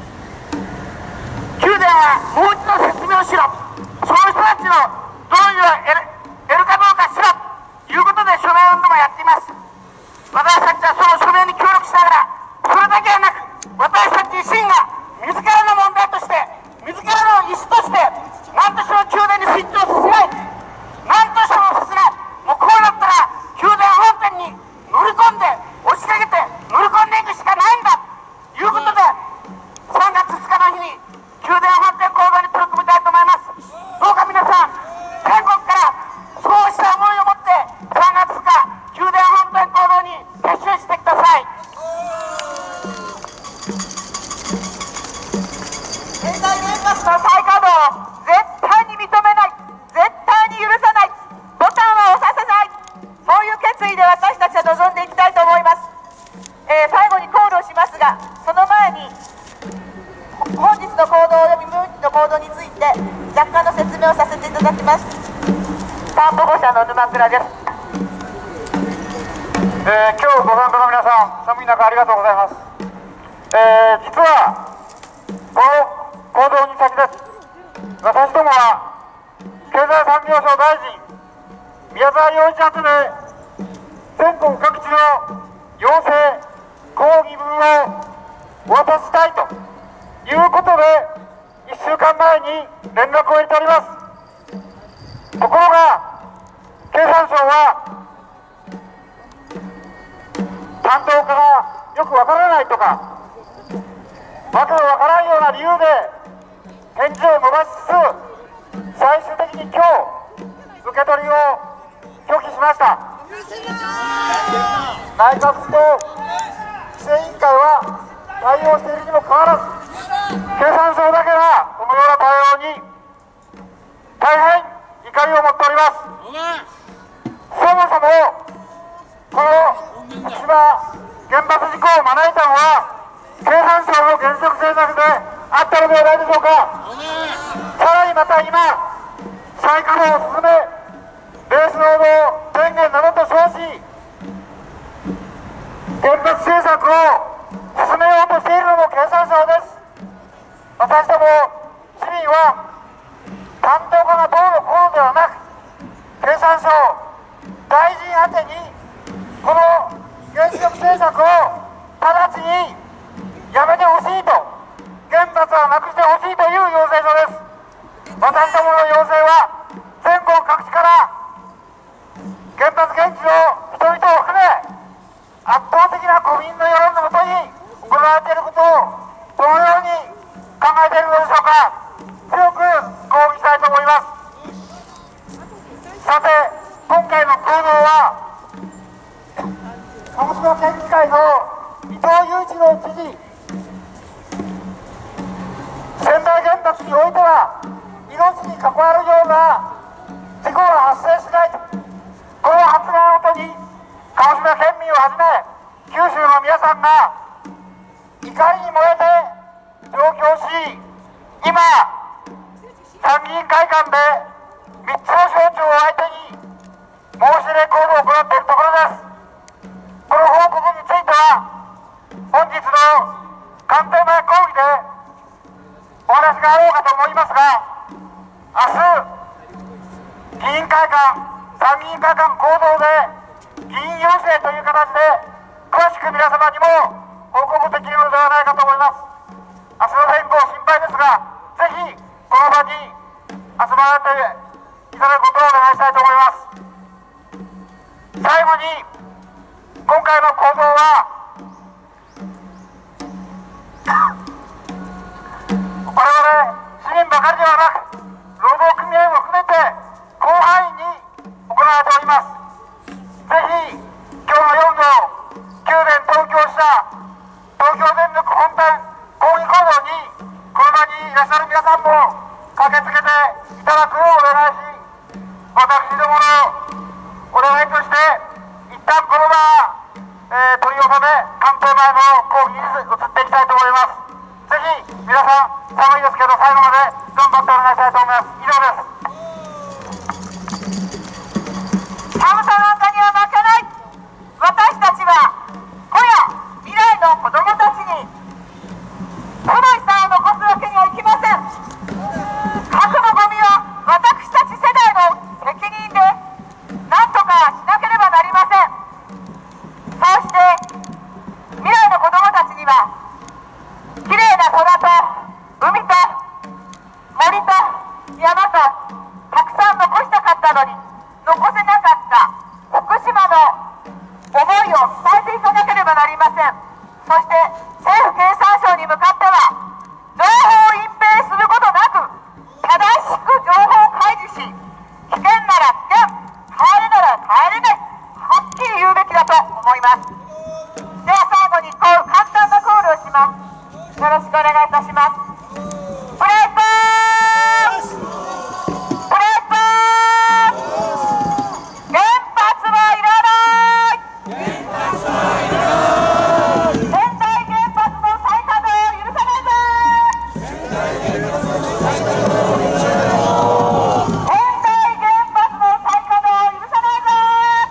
宮殿はもう一度説明をしろ、そういう人たちの同意を得るかどうかしろということで署名運動もやっています。私たちはその署名に協力しながら、それだけはなく私たち自身が自らの問題として自らの意思として何としても宮殿にスイッチをさせない、何としてもさせない、もうこうなったら宮殿本店に乗り込んで押しかけて乗り込んでいくしかないんだということで、3月2日の日に宮殿本店行動に取り組みたいと思います。どうか皆さん全国からそうした思いを持って3月2日宮殿本店行動に結集してください。 現代原発の再稼働を絶対に認めない、絶対に許さない、ボタンは押させない、そういう決意で私たちは臨んでいきたいと思います。最後にコールをしますが、その前に本日の行動および明日の行動について若干の説明をさせていただきます。担保者の沼倉です。 今日ご参加の皆さん、寒い中ありがとうございます。実はこの行動に先立ち、私どもは経済産業省大臣宮沢洋一宛て全国各地の要請抗議文をお渡ししたいということで1週間前に連絡を入れております。ところが経産省は担当課がよくわからないとかわけのわからんような理由で返事を延ばしつつ、最終的に今日受け取りを拒否しました。内閣府と規制委員会は対応しているにもかかわらず、経産省だけがこのような対応に大変怒りを持っております。そもそもこの福島原発事故を招いたのは経産省の原則政策であったのではないでしょうか。さらにまた今再稼働を進め、ベース労働宣言などと称し原発政策を進めようとしているのも経産省です。私ども市民は担当課がどうのこうのではなく、経産省大臣宛てにこの原子力政策を直ちにやめてほしいと、原発はなくしてほしいという要請書です。私どもの要請は全国各地から原発現地の人々を含め圧倒的な国民の世論のもとに行われていることをどのように考えているのでしょうか。強く抗議したいと思います。さて、今回の行動は鹿児島県議会の伊藤祐一郎知事、仙台原発においては命に関わるような事故が発生しないと、この発言をもとに鹿児島県民をはじめ九州の皆さんが怒りに燃えて上京し、今参議院会館で3つの省庁を相手に申し入れ行動を行っているところです。この報告については本日の官邸前講義でお話があろうかと思いますが、明日議員会館、参議院会館合同で議員要請という形で詳しく皆様にも報告できるのではないかと思います。明日の選考心配ですが、ぜひこの場に集まっていただくことをお願いしたいと思います。最後に今回の行動は我々市民ばかりではなく労働組合も含めて広範囲に行われております。ぜひ今日の夜の宮殿東京支社東京電力本店抗議行動にこの場にいらっしゃる皆さんも駆けつけていただくようお願いし、私どものお願いとして一旦この場は取り納め官邸前の講義に移っていきたいと思います。ぜひ皆さん寒いですけど最後まで頑張ってお願いしたいと思います。以上です。 寒さなんかには負けない。私たちは今夜未来はきれいな空と海と森と山とたくさん残したかったのに残せなかった福島の思いを伝えていかなければなりません。そして政府経産省に向かっては情報を隠蔽することなく正しく情報を開示し、危険なら危険、帰れなら帰れない、はっきり言うべきだと思います。では最後に簡単なコールをします。よろしくお願いいたします。プレートプレート原発はいらない。仙台原発の再稼働を許さないぞ。仙台原発の再稼働を許さないぞ。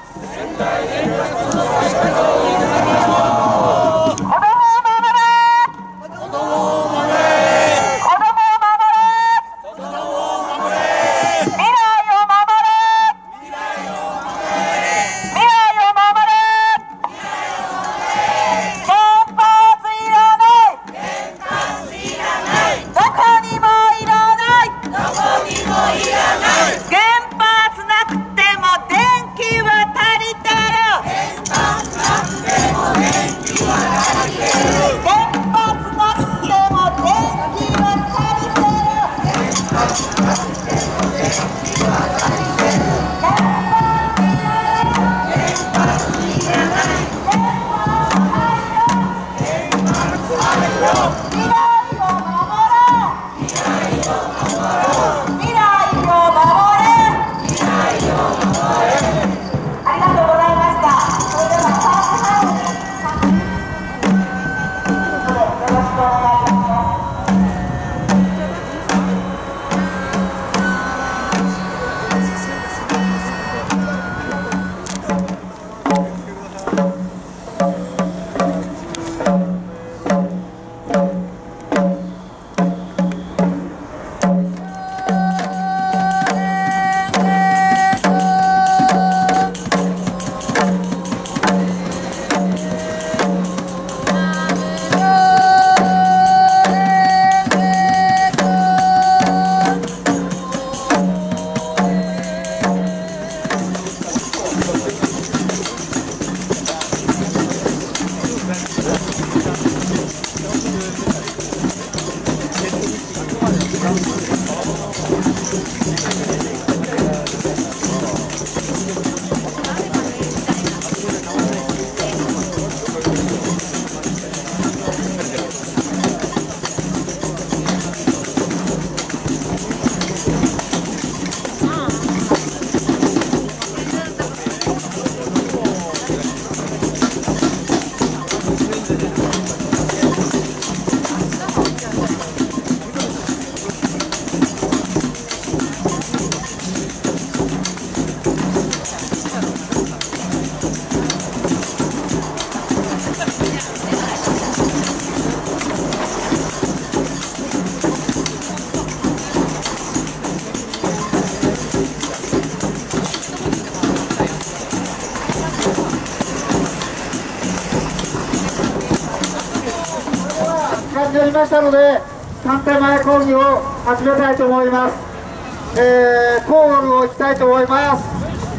になりましたので、3回前講義を始めたいと思います。コールをいきたいと思います。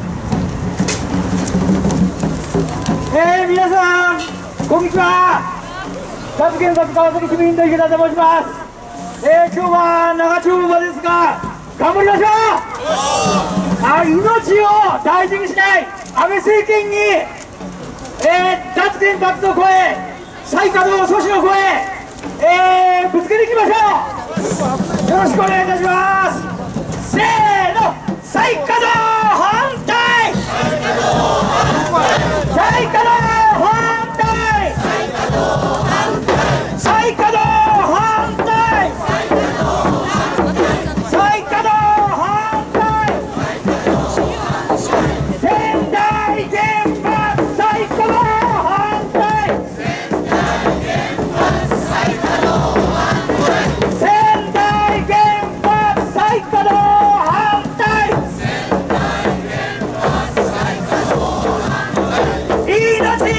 皆さん、こんにちは。佐賀県立川崎市民の池田と申します。今日は長丁場ですが、頑張りましょう。命を大事にしない安倍政権に、脱原発の声、再稼働阻止の声、ぶつけていきましょう。よろしくお願いいたします。せーの、再稼働反対、再稼働反対、再稼働反対、再稼働反対、仙台原発再稼働反対、仙台原発再稼働反対、命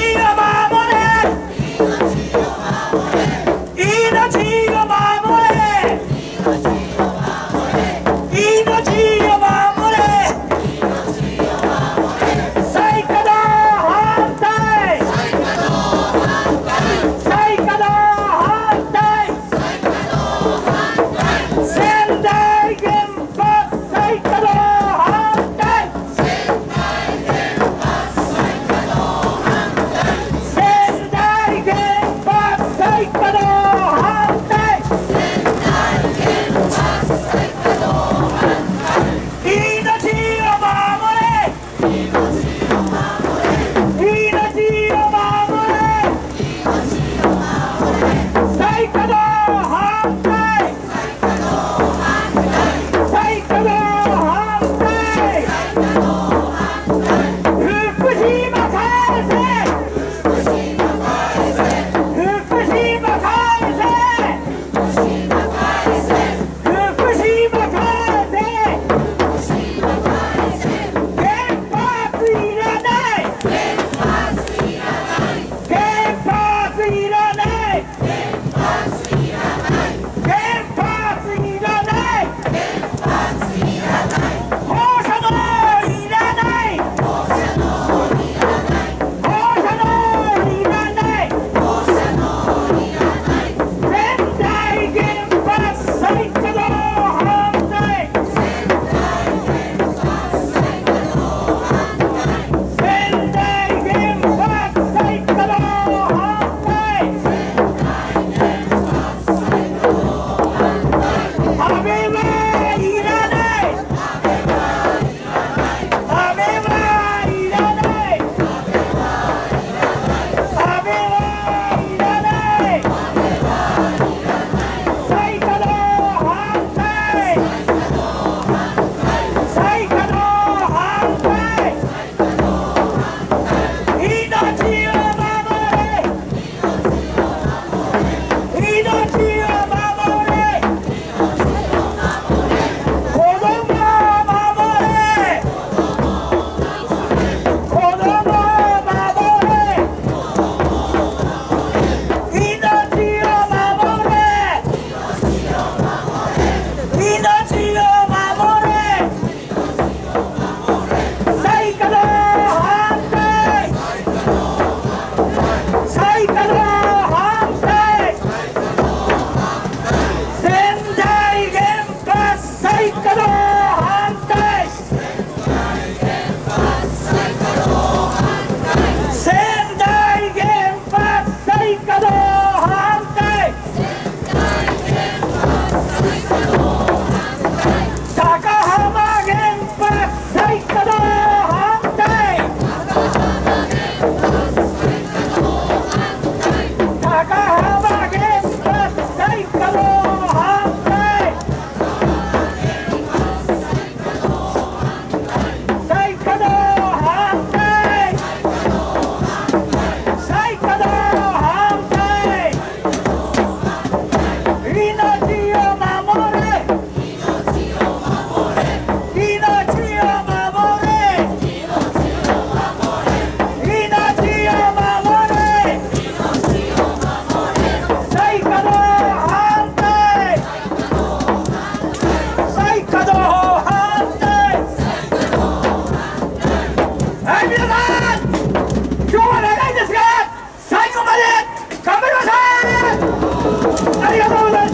ありがとうございました。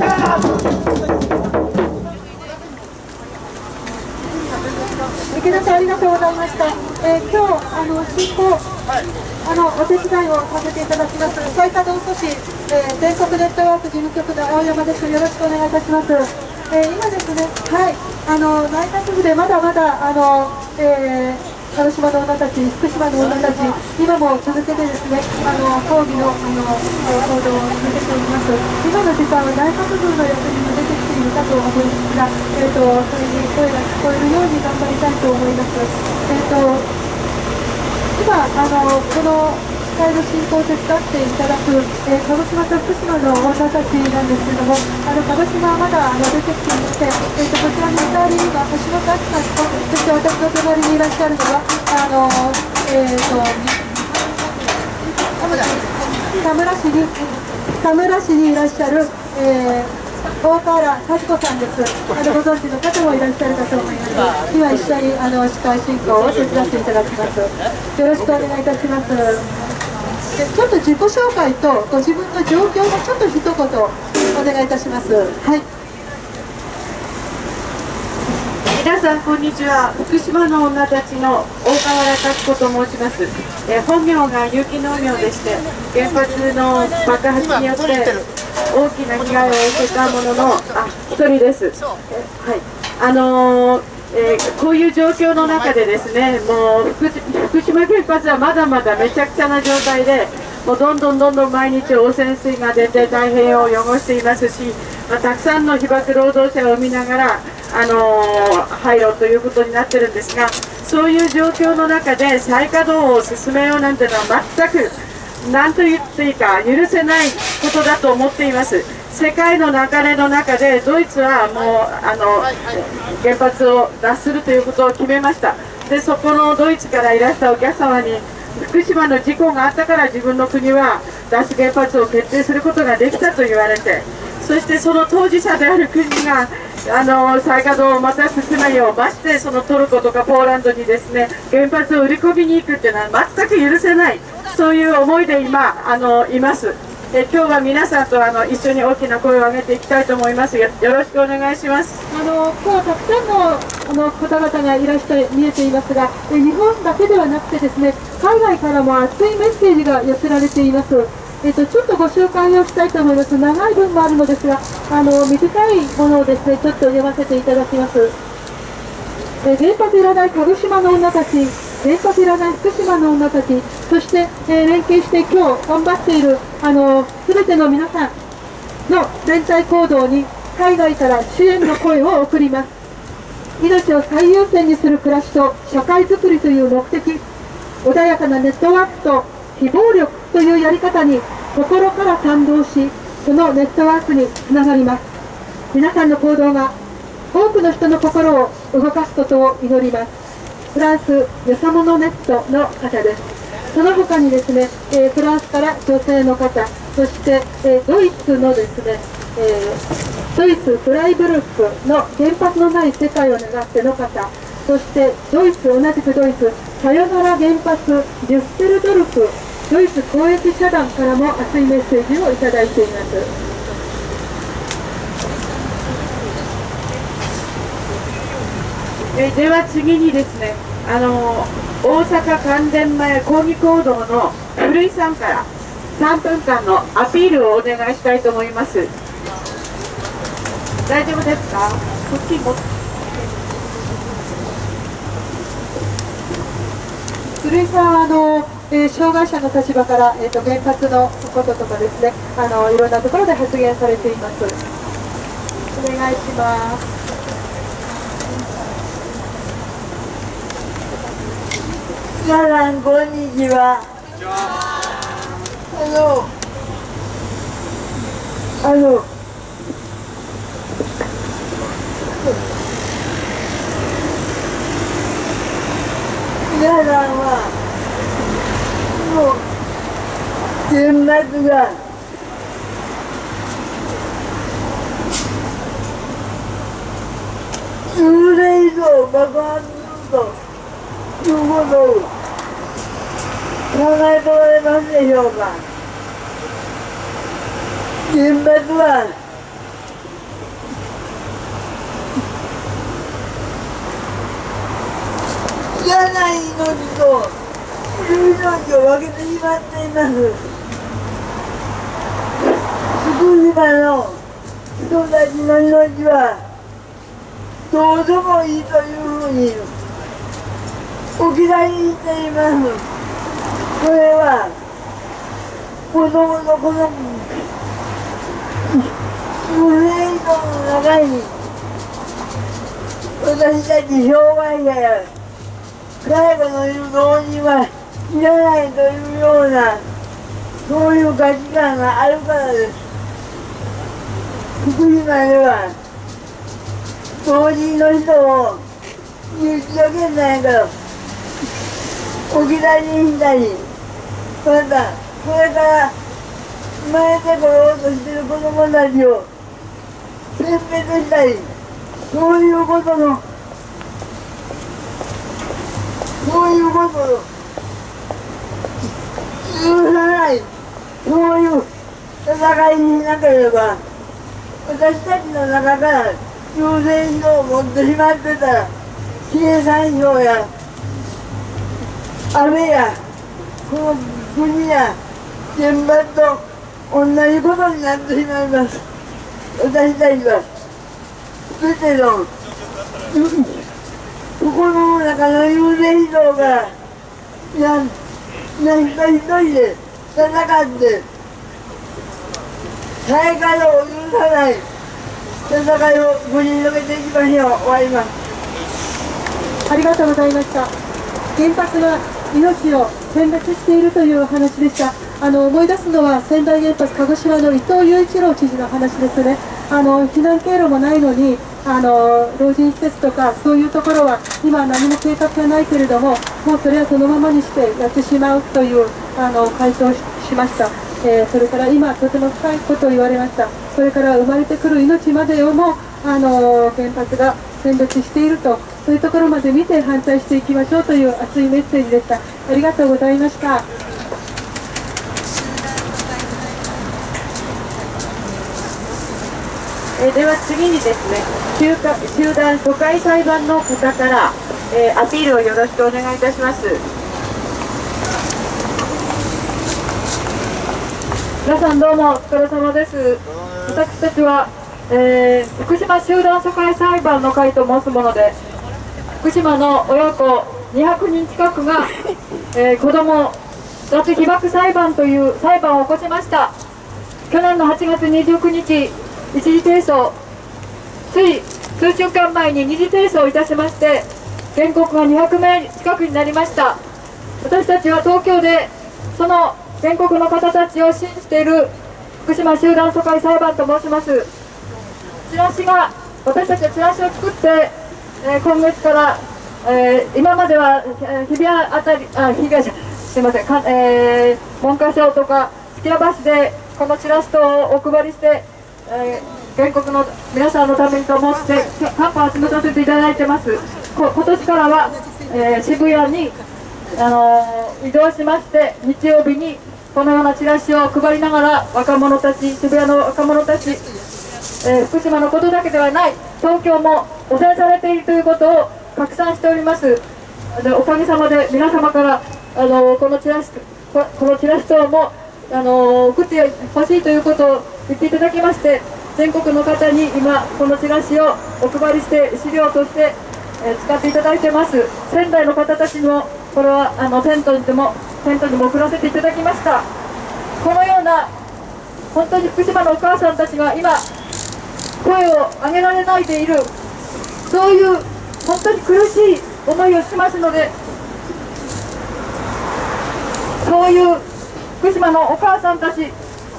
池田さんありがとうございました。今日進行お手伝いをさせていただきます再稼働阻止、全国ネットワーク事務局の青山です。よろしくお願いいたします。今ですね、はい、内閣府でまだまだ鹿児島の女たち、福島の女たち、今も続けてですね、抗議の行動を続けております。今の時間は内閣府の役人も出てきているかと思いますが、それに声が聞こえるように頑張りたいと思います。今この司会の進行を手伝っていただく、鹿児島と福島の女たちなんですけれども、鹿児島はまだ出てきていまして、こちらに2人が橋本明さんと、そして私の隣にいらっしゃるのは田村市にいらっしゃる、大河原幸子さんです。ご存知の方もいらっしゃるかと思います。今一緒に司会進行を手伝っていただきます。よろしくお願いいたします。ちょっと自己紹介とご自分の状況もちょっと一言お願いいたします。はい。 皆さんこんにちは。福島の女たちの大河原幸子と申します。本名が結城農業でして、原発の爆発によって大きな被害を受けたものの一人です。はい。こういう状況の中でですね、もう福島原発はまだまだめちゃくちゃな状態で、もうどんどん毎日汚染水が出て太平洋を汚していますし、たくさんの被爆労働者を生みながら廃炉ということになってるんですが、そういう状況の中で再稼働を進めようなんてのは全く何と言っていいか許せないことだと思っています。世界の流れの中でドイツはもう原発を脱するということを決めました。でそこのドイツからいらしたお客様に、福島の事故があったから自分の国は脱原発を決定することができたと言われて、そしてその当事者である国が再稼働をまた進めよう、ましてそのトルコとかポーランドにですね原発を売り込みに行くっていうのは全く許せない、そういう思いで今います。今日は皆さんと一緒に大きな声を上げていきたいと思います。よろしくお願いします。 今日はたくさんの方々がいらして見えていますが、日本だけではなくてですね、海外からも熱いメッセージが寄せられています。ちょっとご紹介をしたいと思います。長い文もあるのですが、短いものをですねちょっと読ませていただきます。原発いらない鹿児島の女たち、原発いらない福島の女たち、そして、連携して今日頑張っている全ての皆さんの連帯行動に海外から支援の声を送ります。命を最優先にする暮らしと社会づくりという目的、穏やかなネットワークと非暴力というやり方に心から賛同し、そのネットワークにつながります。皆さんの行動が多くの人の心を動かすことを祈ります。フランスよさものネットの方です。その他にですね、フランスから女性の方、そして、ドイツのですね、ドイツフライブルクの原発のない世界を願っての方、そして同じくドイツさよなら原発デュッセルドルフドイツ公益社団からも熱いメッセージをいただいています。 では次にですね、大阪関電前抗議行動の古井さんから3分間のアピールをお願いしたいと思います。大丈夫ですか？こっちも古井さんは障害者の立場から、原発のこととかですね、いろんなところで発言されています。お願いします。 皆さんこんにちは。皆さんはもう原発が10年以上爆発するということを考えておられますでしょうか。 原発はいらない命といる命を分けてしまっています。福島の人たちの命はどうでもいいというふうに置き去りにしています。それは子供の子供無礼度の中に私たち障害者や介護のいる老人はいらないというようなそういう価値観があるからです。福島では老人の人を身内だけないから置き去りにしたり、またこれから生まれてこようとしている子供たちを選別したり、そういうことを許さない、そういう戦いにしなければ、私たちの中から優先度を持ってしまってたら、経産省や安倍やこの国や原発と同じことになってしまいます。私たちは全ての心の中の優先度が一人一人で戦って再稼働を許さない戦いを繰り広げていきましょう。終わります。 ありがとうございました。原発は命を選別しているという話でした。思い出すのは仙台原発鹿児島の伊藤雄一郎知事の話ですね。避難経路もないのに老人施設とかそういうところは今何も計画がないけれども、もうそれはそのままにしてやってしまうという回答をしました。それから今とても深いことを言われました。それから生まれてくる命までをも原発が選別していると、そういうところまで見て反対していきましょうという熱いメッセージでした。ありがとうございました。では次にですね、集団疎開裁判の方から、アピールをよろしくお願いいたします。皆さんどうもお疲れ様です。私たちは、福島集団疎開裁判の会と申すもので、福島の親子200人近くが、子ども拉致被爆裁判という裁判を起こしました。去年の8月29日一時提訴、つい数週間前に二次提訴をいたしまして、原告が200名近くになりました。私たちは東京でその原告の方たちを支援している福島集団疎開裁判と申します。チラシが、私たちはチラシを作って、今月から、今までは日比谷あたり、すいません、文科省とか数寄屋橋でこのチラシ等をお配りして、原告の皆さんのためにと思ってカンパを集めさせていただいてます。今年からは、渋谷に移動しまして、日曜日にこのようなチラシを配りながら、若者たち、渋谷の若者たち、福島のことだけではない、東京も汚染されているということを拡散しております。でおかげさまで皆様からこのチラシ等も送ってほしいということを言っていただきまして、全国の方に今このチラシをお配りして資料として、使っていただいてます。仙台の方たちにもこれはテントにも送らせていただきました。このような本当に福島のお母さんたちが今声を上げられないでいる、そういう本当に苦しい思いをしますので、そういう福島のお母さんたち、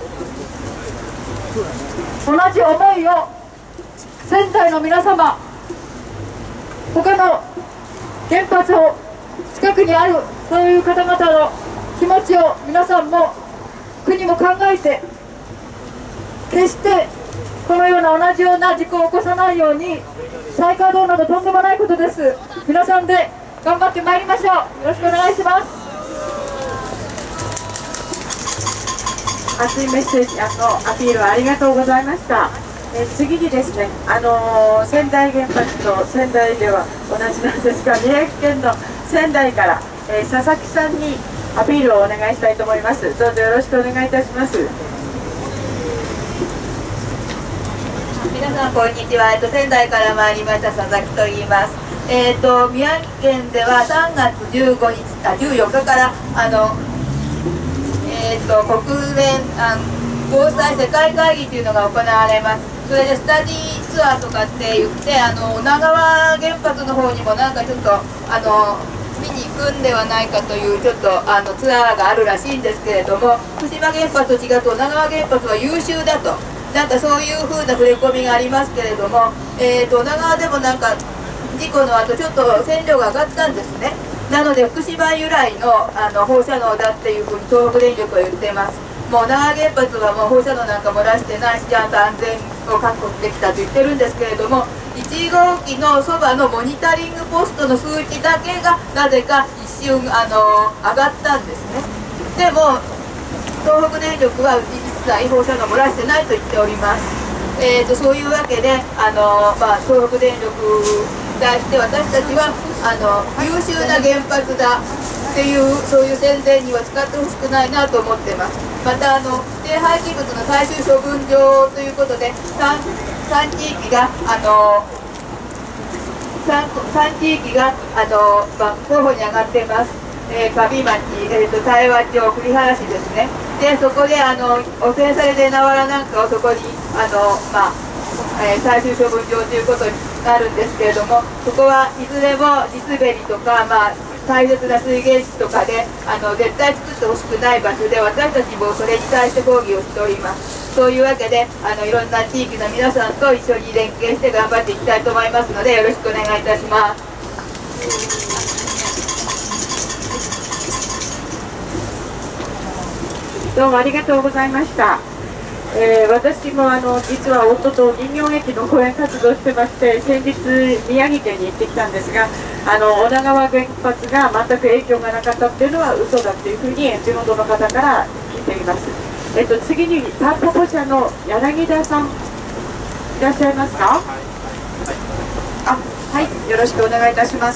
同じ思いを仙台の皆様、他の原発を近くにあるそういう方々の気持ちを皆さんも国も考えて、決してこのような同じような事故を起こさないように、再稼働などとんでもないことです。皆さんで頑張ってまいりましょう。よろしくお願いします。 熱いメッセージアピールありがとうございました。次にですね、仙台原発と仙台では同じなんですが、宮城県の仙台から、佐々木さんにアピールをお願いしたいと思います。どうぞよろしくお願いいたします。 皆さんこんにちは。仙台から参りました佐々木と言います。宮城県では3月14日から国連防災世界会議というのが行われます。それでスタディツアーとかって言って女川原発の方にもなんかちょっと見に行くんではないかというちょっとツアーがあるらしいんですけれども、福島原発と違って女川原発は優秀だと、なんかそういう風な触れ込みがありますけれども、女川でもなんか事故の後ちょっと線量が上がったんですね。なので福島由来の放射能だっていうふうに東北電力は言ってます。もう女川原発はもう放射能なんか漏らしてないし、ちゃんと安全を確保できたと言ってるんですけれども、1号機のそばのモニタリングポストの数値だけがなぜか一瞬上がったんですね。でも東北電力は一切放射能漏らしてないと言っております。そういうわけで東北電力に対して私たちは優秀な原発だっていうそういう宣伝には使ってほしくないなと思ってます。また低廃棄物の最終処分場ということで3地域が候補に上がっています。上町、大和町、栗原市ですね。でそこで汚染されて縄なんかをそこに最終処分場ということになるんですけれども、そこはいずれも地滑りとか、大切な水源地とかで絶対作ってほしくない場所で、私たちもそれに対して抗議をしております。そういうわけでいろんな地域の皆さんと一緒に連携して頑張っていきたいと思いますので、よろしくお願いいたします。 どうもありがとうございました。私も実は夫と人形劇の公演活動してまして、先日宮城県に行ってきたんですが、女川原発が全く影響がなかったっていうのは嘘だっていうふうに地元の方から聞いています。次にタンポポ社の柳田さんいらっしゃいますか？はい、よろしくお願いいたします。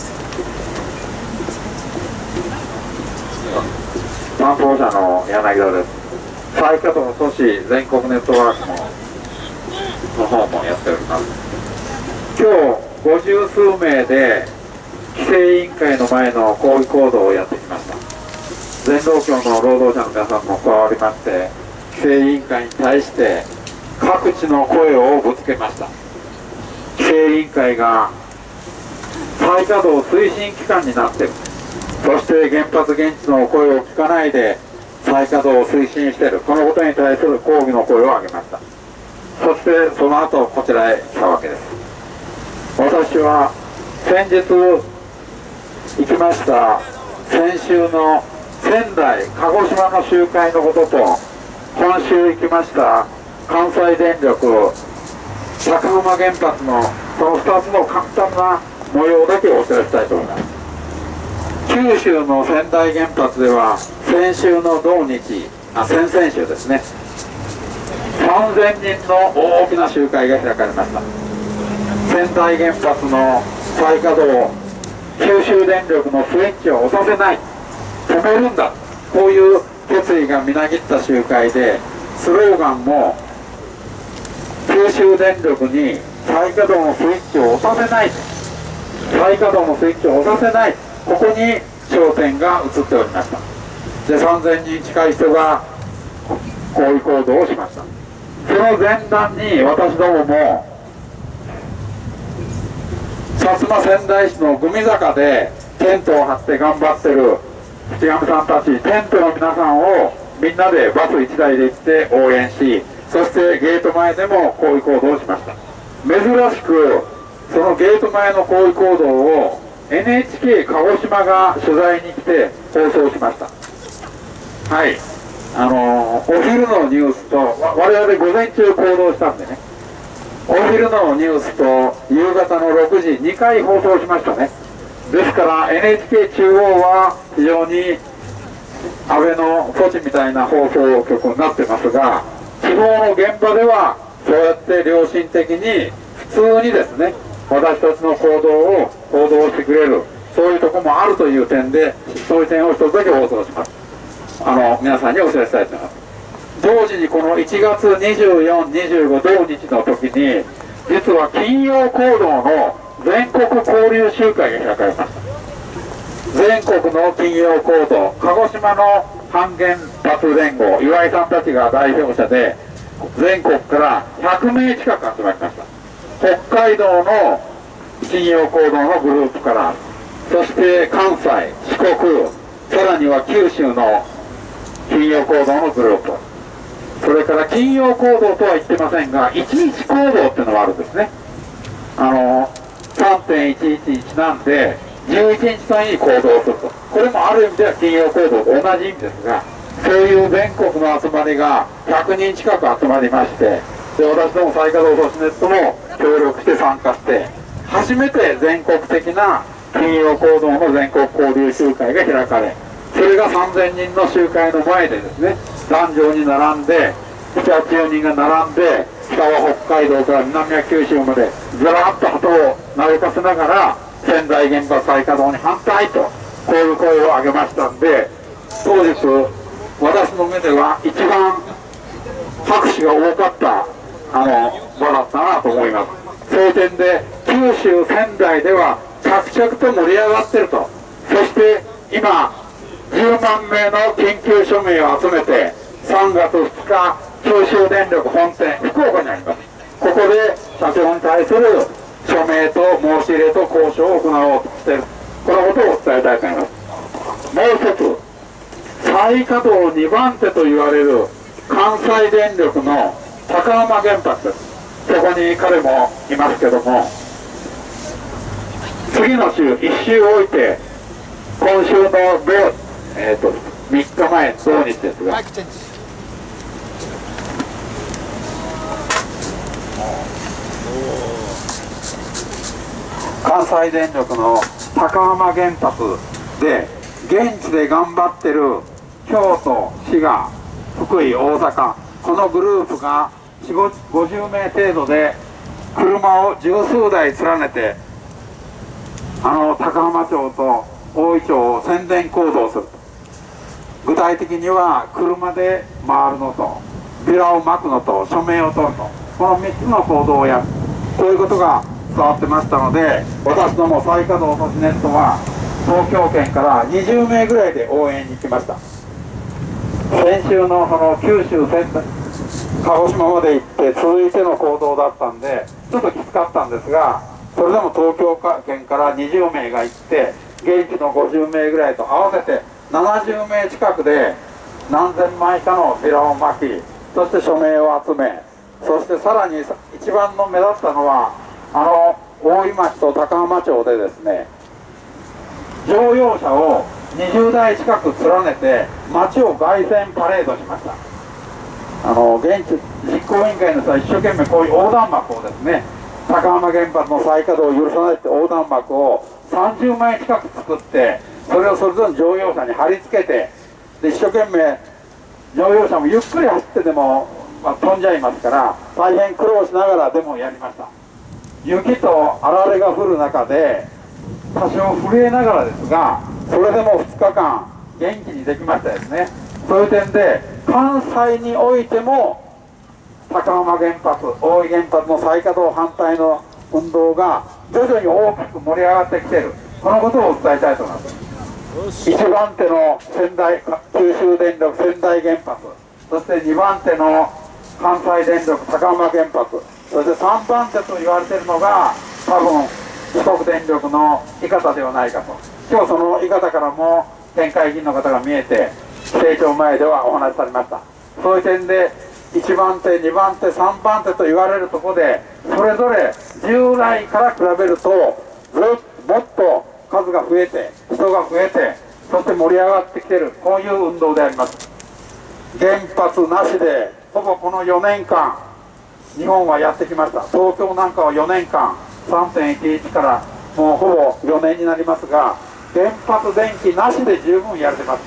担当者の柳田です。再稼働都市全国ネットワークの方もやっております。今日50数名で規制委員会の前の抗議行動をやってきました。全労協の労働者の皆さんも加わりまして、規制委員会に対して各地の声をぶつけました。規制委員会が再稼働推進機関になっている、そして原発現地の声を聞かないで再稼働を推進している、このことに対する抗議の声を上げました。そしてその後こちらへ来たわけです。私は先日行きました先週の仙台鹿児島の集会のことと、今週行きました関西電力高浜原発のその2つの簡単な模様だけをお知らせしたいと思います。九州の仙台原発では先週の同日、先々週ですね、3000人の大きな集会が開かれました。仙台原発の再稼働、九州電力のスイッチを押させない、止めるんだ、こういう決意がみなぎった集会で、スローガンも九州電力に再稼働のスイッチを押させない、再稼働のスイッチを押させない、ここに焦点が移っておりました。で、3000人近い人が抗議行動をしました。その前段に私どもも薩摩川内市のグミ坂でテントを張って頑張ってる淵上さんたち、テントの皆さんをみんなでバス1台で行って応援し、そしてゲート前でも抗議行動をしました。珍しくそのゲート前の抗議行動を NHK 鹿児島が取材に来て放送しました。はい、お昼のニュースと我々午前中行動したんでね、お昼のニュースと夕方の6時2回放送しましたね。ですから NHK 中央は非常に安倍の措置みたいな放送局になってますが、地方の現場ではそうやって良心的に普通にですね、私たちの行動を報道してくれる、そういうところもあるという点で、そういう点を一つだけ放送します。皆さんにお知らせしたいと思います。同時にこの1月24、25同日の時に、実は金曜行動の全国交流集会が開かれました。全国の金曜行動、鹿児島の反原発連合、岩井さんたちが代表者で、全国から100名近く集まりました。北海道の金曜行動のグループから、そして関西、四国、さらには九州の金曜行動のグループ、それから金曜行動とは言ってませんが、11行動っていうのがあるんですね。3.11 なんで、11日単位に行動すると。これもある意味では金曜行動と同じ意味ですが、そういう全国の集まりが100人近く集まりまして、で私ども再稼働都市ネットも協力して参加して、初めて全国的な金曜行動の全国交流集会が開かれ、それが3000人の集会の前でですね、壇上に並んで、7、80人が並んで、北は北海道から南は九州までずらっと旗を投げかせながら、仙台原発再稼働に反対と、こういう声を上げましたんで、当日私の目では一番拍手が多かった場だったなと思います。そういう点で九州仙台では着々と盛り上がってると。そして今10万名の緊急署名を集めて、3月2日九州電力本店福岡にあります。ここで社長に対する署名と申し入れと交渉を行おうとしている、このことを伝えたいと思います。もう一つ、再稼働2番手と言われる関西電力の高浜原発です。そこに彼もいますけども、次の週1週置いて、今週の3日前同日ですが、関西電力の高浜原発で現地で頑張ってる京都、滋賀、福井、大阪、このグループが50名程度で車を十数台連ねて高浜町と大井町を宣伝行動する。具体的には車で回るのとビラを巻くのと署名を取ると、この3つの行動をやる、こういうことが伝わってましたので、私ども再稼働都市ネットは東京圏から20名ぐらいで応援に来ました。先週のその九州仙台鹿児島まで行って続いての行動だったんでちょっときつかったんですが、それでも東京圏から20名が行って現地の50名ぐらいと合わせて70名近くで何千枚かのビラを巻き、そして署名を集め、そしてさらに一番の目立ったのは大井町と高浜町でですね、乗用車を20台近く連ねて街を凱旋パレードしました。現地実行委員会の人は一生懸命こういう横断幕をですね、高浜原発の再稼働を許さないって横断幕を30枚近く作って、それをそれぞれの乗用車に貼り付けて、で一生懸命乗用車もゆっくり走ってでも、飛んじゃいますから大変苦労しながらでもやりました。雪とあられが降る中で多少震えながらですが、それでも2日間元気にできましたですね。そういう点で関西においても高浜原発、大井原発の再稼働反対の運動が徐々に大きく盛り上がってきている、このことをお伝えしたいと思います。1番手の九州電力仙台原発、そして2番手の関西電力高浜原発、そして3番手と言われているのが多分四国電力の伊方ではないかと。今日その伊方からも県会議員の方が見えて政調前ではお話しされました。そういう点で1番手、2番手、3番手と言われるところでそれぞれ従来から比べるともっと数が増えて人が増えて、そして盛り上がってきている、こういう運動であります。原発なしでほぼこの4年間日本はやってきました。東京なんかは4年間 3.11 からもうほぼ4年になりますが、原発電気なしで十分やれてます。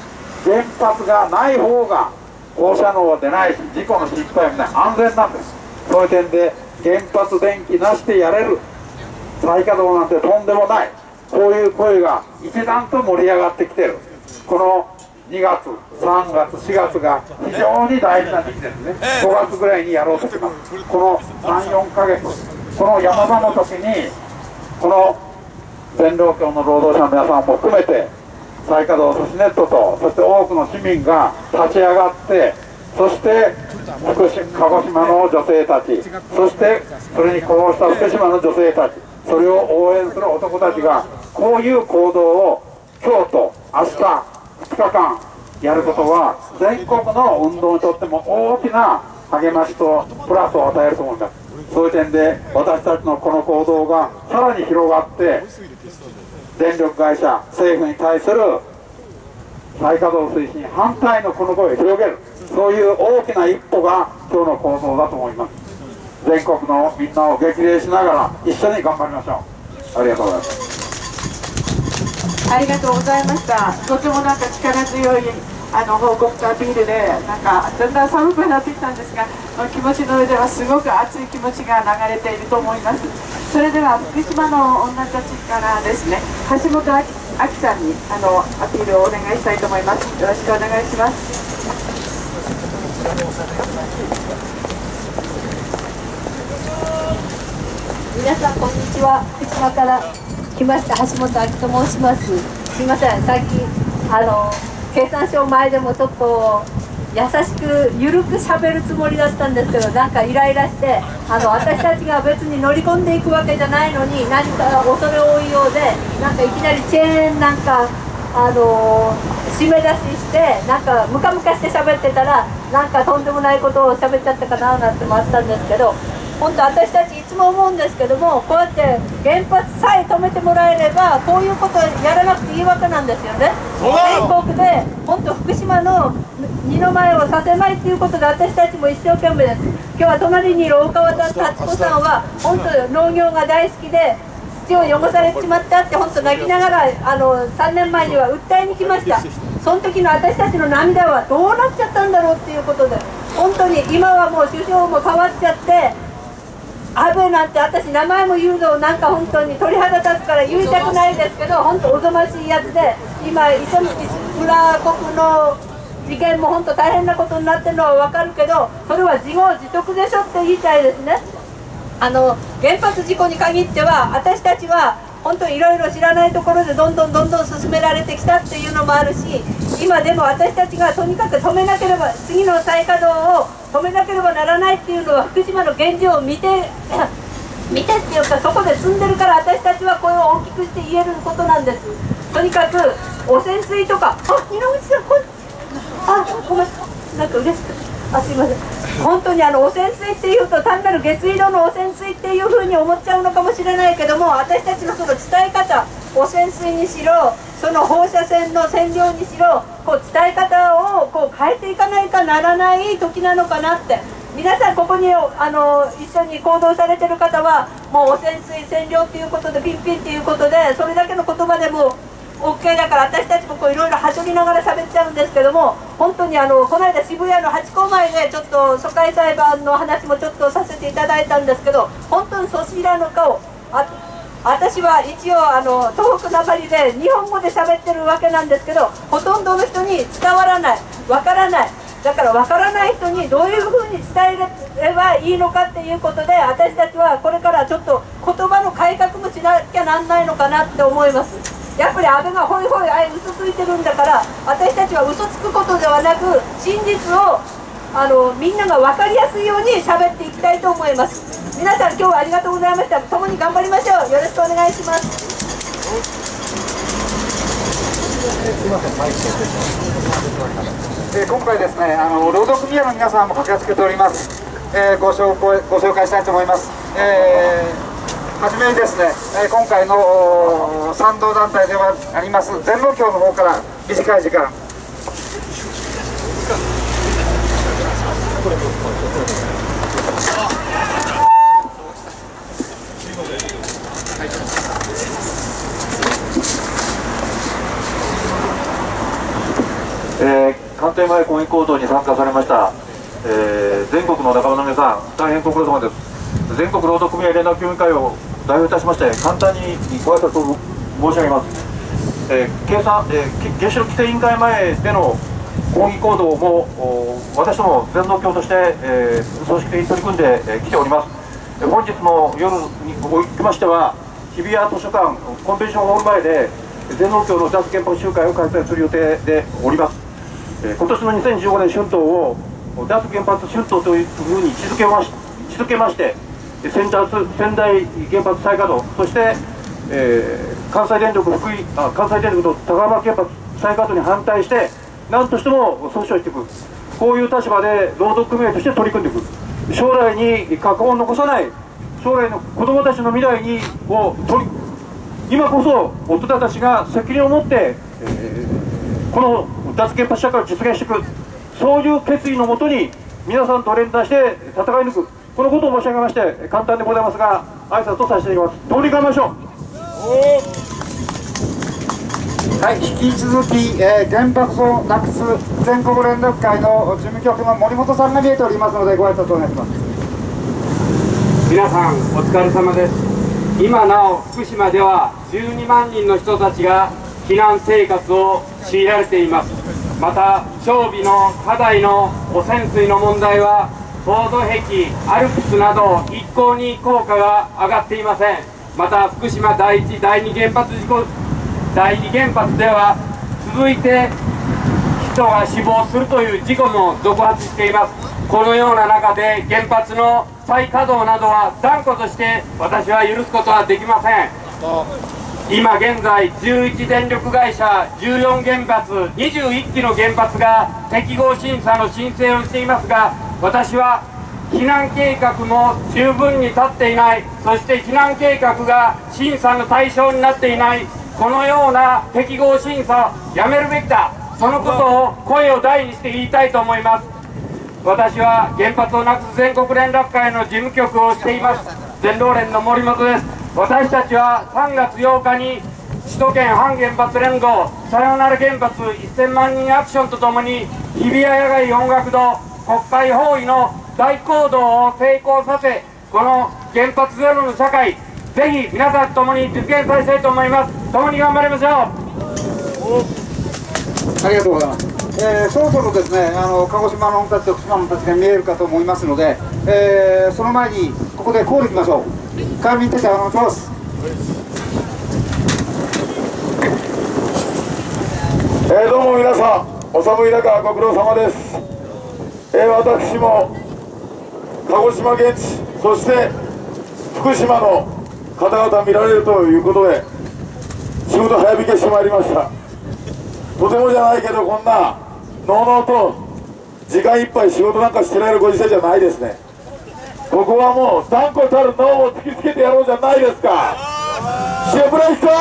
原発がない方が放射能は出ないし、事故の心配もない、安全なんです。そういう点で原発電気なしでやれる、再稼働なんてとんでもない、こういう声が一段と盛り上がってきてる。この2月、3月、4月が非常に大事な時期ですね。5月ぐらいにやろうとします。この3、4ヶ月、この山場の時に、この全労協の労働者の皆さんも含めて、再稼働都市ネットと、そして多くの市民が立ち上がって、そして鹿児島の女性たち、そしてそれに呼応した福島の女性たち、それを応援する男たちが、こういう行動を今日と明日、2日間やることは、全国の運動にとっても大きな励ましとプラスを与えると思います。そういう点で、私たちのこの行動がさらに広がって、電力会社、政府に対する再稼働推進反対のこの声を広げる、そういう大きな一歩が今日の行動だと思います。全国のみんなを激励しながら一緒に頑張りましょう。ありがとうございます。 ありがとうございました。とてもなんか力強い報告とアピールで、なんかだんだん寒くなってきたんですが、気持ちの上ではすごく熱い気持ちが流れていると思います。それでは福島の女たちからですね、橋本亜紀さんにアピールをお願いしたいと思います。よろしくお願いします。 皆さんこんにちは。福島から来ました橋本亜紀と申します。すいません、さっき経産省前でもちょっと優しく緩くしゃべるつもりだったんですけど、なんかイライラして、私たちが別に乗り込んでいくわけじゃないのに、何か恐れ多いようで、なんかいきなりチェーンなんか締め出しして、なんかムカムカして喋ってたら、なんかとんでもないことを喋っちゃったかななんてもあったんですけど、本当私たちいつも思うんですけども、こうやって原発さえ止めてもらえればこういうことをやらなくていいわけなんですよね。全国で本当福島の二の前をさせまいということで、私たちも一生懸命です。今日は隣にいる大川田達子さんは本当農業が大好きで、土を汚されてしまったって本当泣きながら3年前には訴えに来ました。その時の私たちの涙はどうなっちゃったんだろうっていうことで、本当に今はもう首相も変わっちゃって、安倍なんて私名前も言うのなんか本当に鳥肌立つから言いたくないですけど、本当おぞましいやつで、今磯村国の事件も本当大変なことになってるのは分かるけど、それは自業自得でしょって言いたいですね。原発事故に限っては私たちは本当にいろいろ知らないところでどんどん進められてきたっていうのもあるし、今でも私たちがとにかく止めなければ、次の再稼働を止めなければならないっていうのは福島の現状を見てっていうか、そこで住んでるから私たちは声を大きくして言えることなんです。とにかく汚染水とか、井上さんごめん、なんか嬉しくて、すいません。本当に汚染水っていうと単なる下水道の汚染水っていうふうに思っちゃうのかもしれないけども、私たちのその伝え方、汚染水にしろその放射線の線量にしろ、こう伝え方をこう変えていかないかならない時なのかなって。皆さんここに一緒に行動されてる方はもう汚染水線量っていうことでピンピンっていうことで、それだけの言葉でもOK だから、私たちもいろいろはしょりながら喋っちゃうんですけども、本当にこの間渋谷のハチ公前でちょっと疎開裁判の話もちょっとさせていただいたんですけど、本当にそちらの顔、私は一応東北なまりで日本語で喋ってるわけなんですけど、ほとんどの人に伝わらない、わからない。だからわからない人にどういうふうに伝えればいいのかっていうことで、私たちはこれからちょっと言葉の改革もしなきゃなんないのかなって思います。やっぱり安倍がホイホイ嘘ついてるんだから、私たちは嘘つくことではなく真実をみんなが分かりやすいように喋っていきたいと思います。皆さん今日はありがとうございました。共に頑張りましょう。よろしくお願いします。 今回ですね、労働組合の皆さんも駆けつけております。ご紹介したいと思います。はじめにですね、今回の賛同団体ではあります全労協の方から短い時間官邸前抗議行動に参加されました、全国の仲間の皆さん、大変ご苦労様です。全国労働組合連絡協議会を代表いたしまして、簡単にご挨拶を申し上げます。原子力規制委員会前での抗議行動も私ども全農協として、組織的に取り組んできております。本日の夜におきましては、日比谷図書館コンベンションホール前で全農協の脱原発集会を開催する予定でおります。今年の2015年春闘を脱原発春闘というふうに位置づけまして、仙台原発再稼働、そして、関西電力と高浜原発再稼働に反対して、何としても訴訟していく、こういう立場で労働組合として取り組んでいく、将来に禍根を残さない、将来の子どもたちの未来に今こそ大人たちが責任を持って、この脱原発社会を実現していく、そういう決意のもとに皆さんと連帯して戦い抜く、このことを申し上げまして、簡単でございますが挨拶とさせていただきます。通り頑張りましょう。 はい、引き続き、原発をなくす全国連絡会の事務局の森本さんが見えておりますので、ご挨拶お願いします。 皆さんお疲れ様です。今なお福島では12万人の人たちが避難生活を強いられています。また長尾の課題の汚染水の問題は凍土壁、アルプスなど一向に効果が上がっていません。また福島第1、第2原発では続いて人が死亡するという事故も続発しています。このような中で原発の再稼働などは断固として私は許すことはできません。今現在11電力会社14原発21基の原発が適合審査の申請をしていますが、私は避難計画も十分に立っていない、そして避難計画が審査の対象になっていない、このような適合審査をやめるべきだ、そのことを声を大にして言いたいと思います。私は原発をなくす全国連絡会の事務局をしています全労連の森本です。私たちは3月8日に首都圏反原発連合さよなら原発1000万人アクションとともに日比谷野外音楽堂国会包囲の大行動を成功させ、この原発ゼロの社会、ぜひ皆さんと共に実現させたいと思います。共に頑張りましょう。 ありがとうございます。そろそろですね、鹿児島の人たちと福島の人たちが見えるかと思いますので、その前にここでコールいきましょう。会民手帳お願いします。 どうも皆さん、お寒い中ご苦労様です。私も鹿児島現地、そして福島の方々見られるということで仕事早引けしてまいりました。とてもじゃないけど、こんなのうのうと時間いっぱい仕事なんかしてられるご時世じゃないですね。ここはもう断固たる脳を突きつけてやろうじゃないですか。シェブレイク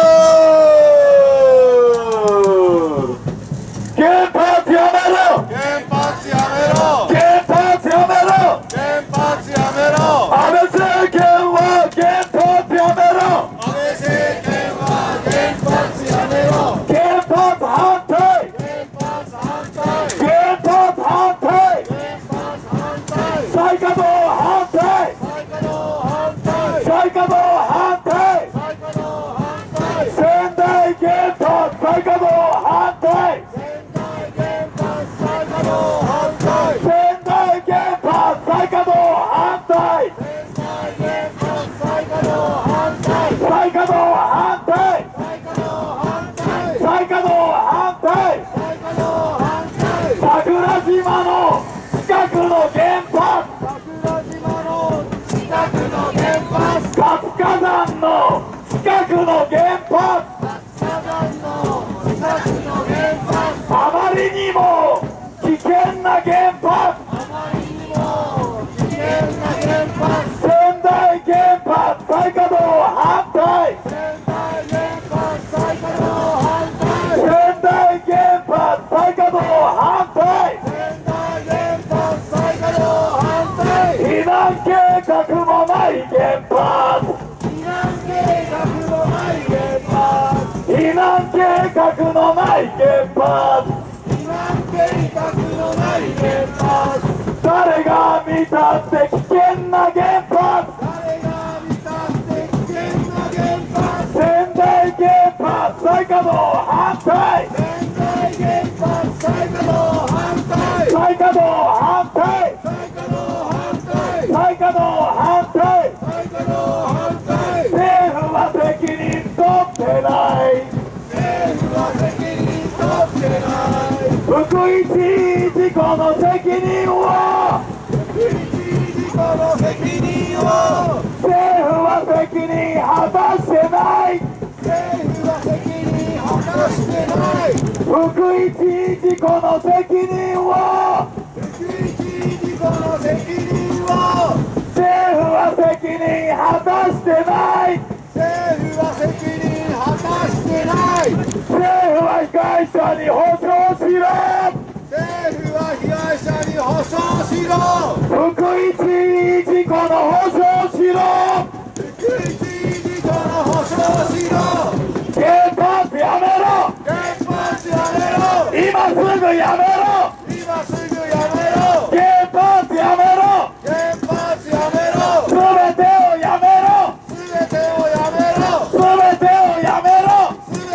原発やめろ、原発やめろ、原発やめろ、原発やめろ、安倍政権は原発やめろ、安倍政権は原発やめろ、原発反対、原発反対、原発反対、原発反対、再稼働反対、再稼働反対、再稼働反対、再稼働反対、仙台原発再稼働反対、仙台原発再稼働反対、再稼働反対、再稼働反対、桜島の近くの原発、活火山の近くの原発、あまりにも危険な原発、仙台原発再稼働反対、仙台原発再稼働反対、仙台原発再稼働反対、仙台原発再稼働反対、避難計画もない原発、避難計画のない原発、避難計画のない原発、避難計画が見たって危険な原発、仙台原発再稼働反対、再稼働反対、再稼働反対、政府は責任取ってない、福井知事この責任を、政府は責任果たしてない、福井知事この責任を、政府は責任果たしてない、政府は被害者に補償しろ、福井知事この補償しろ、原発やめろ、今すぐやめろ、原発やめろ、すべてをやめろ、すべてをやめろ、すべてをやめろ、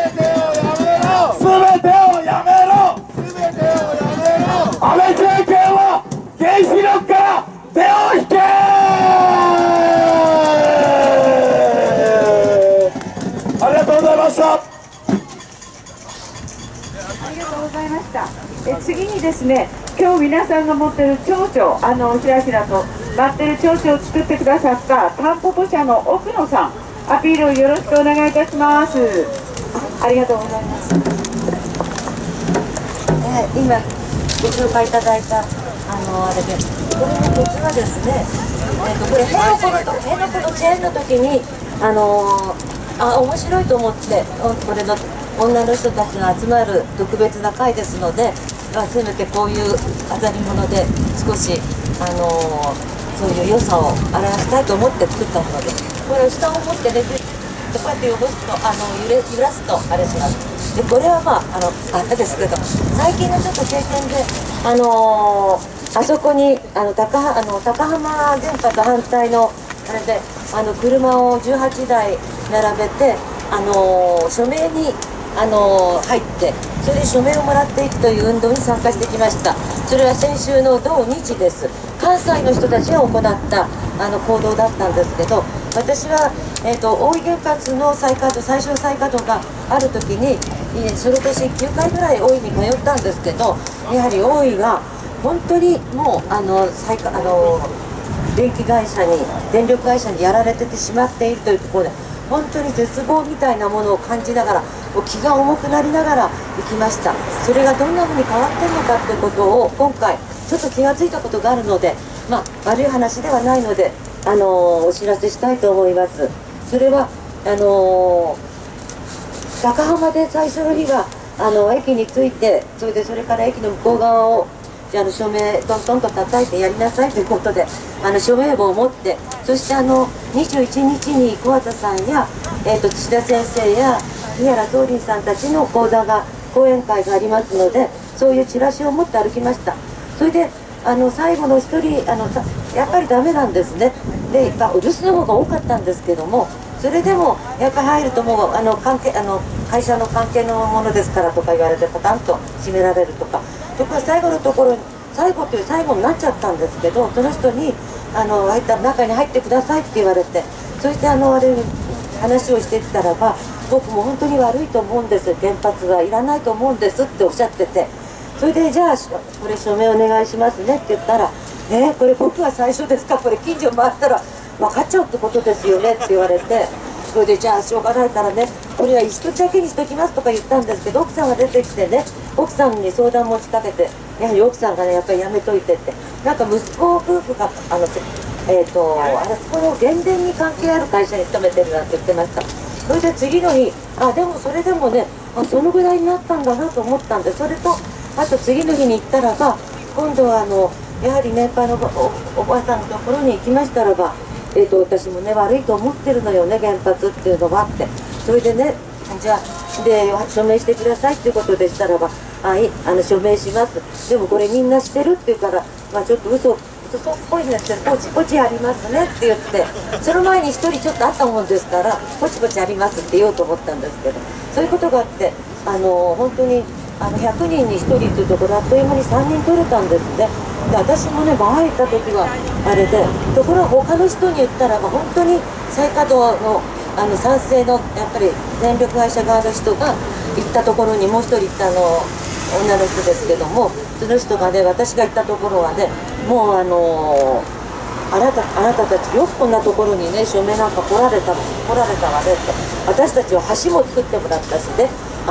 安倍政権は原子力から手を引け。ありがとうございました。 ありがとうございました。次にですね、今日皆さんが持ってる蝶々、ひらひらと舞ってる蝶々を作ってくださったタンポポ社の奥野さん、アピールをよろしくお願いいたします。ありがとうございます。 今ご紹介いただいたあれで、これのコツはですね、これ辺野古のチェーンの時に面白いと思って、これの女の人たちが集まる特別な会ですので、せめてこういう飾り物で少しそういう良さを表したいと思って作ったものです。これを下を持ってね、こうやって揺らすとあれします。でこれはあれですけど、最近のちょっと経験であそこに高浜原発反対のあれで車を18台並べて署名に入って、それで署名をもらっていくという運動に参加してきました。それは先週の同日です。関西の人たちが行った行動だったんですけど、私は、大井原発の最初再稼働がある時にその年9回ぐらい大井に通ったんですけど、やはり大井が本当にもう電力会社にやられてしまっているというところで、本当に絶望みたいなものを感じながら、気が重くなりながら行きました。それがどんなふうに変わっているのかということを今回ちょっと気がついたことがあるので、悪い話ではないのでお知らせしたいと思います。それは高浜で最初の日は駅に着いて、それから駅の向こう側を署名トントンと叩いてやりなさいということで署名簿を持って、そして21日に小畑さんや、土田先生や日原宗麟さんたちの講演会がありますので、そういうチラシを持って歩きました。それで最後の一人やっぱりダメなんですね。で留守の方が多かったんですけども、それでもやっぱり入るともう会社の関係のものですからとか言われてパタンと閉められるとか、そこは最後のところに最後になっちゃったんですけど、その人に中に入ってくださいって言われて、そして話をしてきたらば、僕も本当に悪いと思うんです、原発はいらないと思うんですっておっしゃってて、それでじゃあこれ署名お願いしますねって言ったら、これ僕は最初ですか、これ近所回ったら分かっちゃうってことですよねって言われて、それでじゃあしょうがないからね、これは一つだけにしときますとか言ったんですけど、奥さんが出てきてね、奥さんに相談持ちかけて、やはり奥さんがねやっぱりやめといてって、なんか息子夫婦があそこの原電に関係ある会社に勤めてるなんて言ってました。それで次の日でもそれでもねそのぐらいになったんだなと思ったんで、それとあと次の日に行ったらば、今度はやはり年配のおばあさんのところに行きましたらば、私もね悪いと思ってるのよね原発っていうのはって、それでねじゃあで署名してくださいっていうことでしたらば、署名します、でもこれみんなしてるって言うから、ちょっと嘘とそっぽいんですけど、ポチポチありますねって言って、その前に1人ちょっとあったもんですから、ポチポチありますって言おうと思ったんですけど、そういうことがあって、本当に100人に1人っていうところ、あっという間に3人取れたんですね。で、私もね、前行った時はあれで、ところが他の人に言ったら、本当に再稼働の賛成のやっぱり電力会社側の人が行ったところに、もう1人行った女の人ですけども、その人がね、私が行ったところはね、もうあなたたちよくこんなところにね、署名なんか来られたわねって、私たちは橋も作ってもらったしね、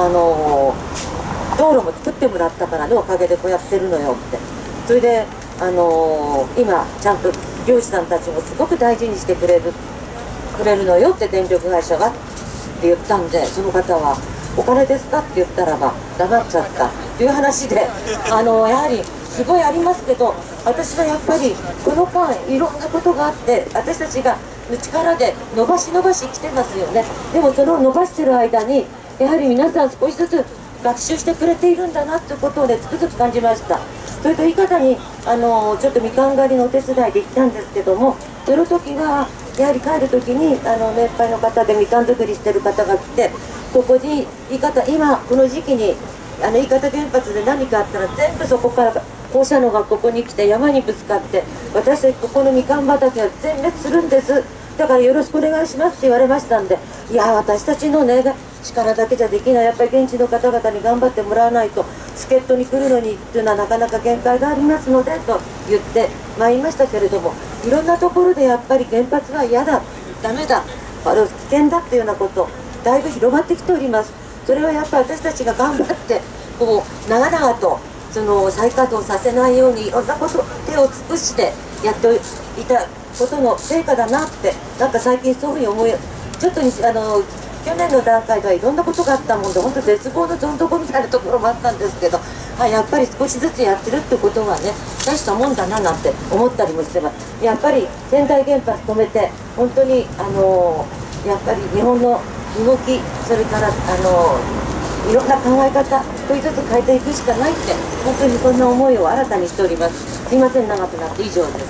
道路も作ってもらったからね、おかげでこうやってるのよって。それで今ちゃんと漁師さんたちもすごく大事にしてくれるのよって、電力会社がって言ったんで、その方は「お金ですか?」って言ったらば黙っちゃったっていう話で、やはりすごいありますけど、私はやっぱりこの間いろんなことがあって、私たちが力で伸ばし来てますよね。でもその伸ばしてる間にやはり皆さん少しずつ学習してくれているんだなってことをね、つくづく感じました。それと言い方にちょっとみかん狩りのお手伝いで行ったんですけども、その時はやはり帰る時に年配の方でみかん作りしてる方が来て、ここに今この時期に飯方原発で何かあったら全部そこから放射能がここに来て山にぶつかって、私たちここのみかん畑は全滅するんです、だからよろしくお願いしますって言われましたんで、いや私たちのね力だけじゃできない、やっぱり現地の方々に頑張ってもらわないと、助っ人に来るのにっていうのはなかなか限界がありますのでと言ってまいりましたけれども、いろんなところでやっぱり原発は嫌だ、ダメだ、危険だっていうようなことだいぶ広まってきております。それはやっぱり私たちが頑張ってこう長々と再稼働させないようにいろんなこと手を尽くしてやっていたことの成果だなって、なんか最近そういうふうに思い、ちょっと去年の段階ではいろんなことがあったもんで、本当絶望のどん底みたいなところもあったんですけど、やっぱり少しずつやってるってことはね、大したもんだななんて思ったりもしてます。やっぱり仙台原発止めて本当にやっぱり日本の動き、それからいろんな考え方少しずつ変えていくしかないって、本当にそんな思いを新たにしております。すいません、長くなって以上です。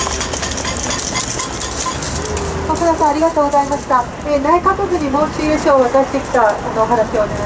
奥田さん、ありがとうございました。内閣府に申し入れ書を渡してきたお話をお願いします。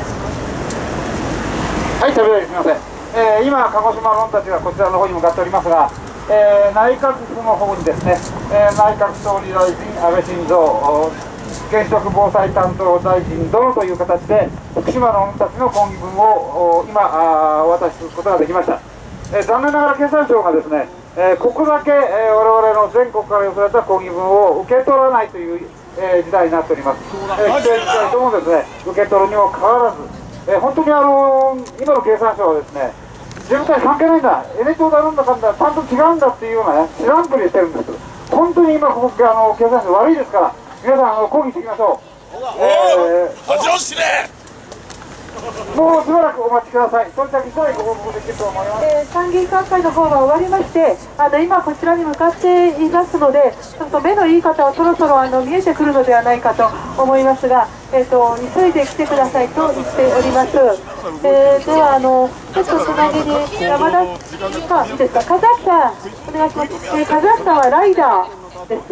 はい、食べよりすみません。今、鹿児島論たちがこちらの方に向かっておりますが、内閣府の方にですね、内閣総理大臣安倍晋三原子力防災担当大臣殿という形で福島の論たちの抗議文を今お渡しすることができました。残念ながら経産省がですね、ここだけ、我々の全国から寄せられた抗議文を受け取らないという、時代になっております。規制自体ともですね、受け取るにもかかわらず、本当に今の経産省はですね、自分たち関係ないんだ、エネ庁だなんだかんだ、ちゃんと違うんだっていうようなね、知らんぷりしてるんです。本当に今、ここ経産省悪いですから、皆さん抗議していきましょう。 恥を知れ。 もうしばらくお待ちください。それだけ次第ご報告できると思います。 参議院開会の方が終わりまして、今こちらに向かっていますので、ちょっと目のいい方はそろそろ見えてくるのではないかと思いますが、急いで来てくださいと言っております。ではちょっとつなぎに山田さんですか、風崎さんお願いします。風崎さんはライダーです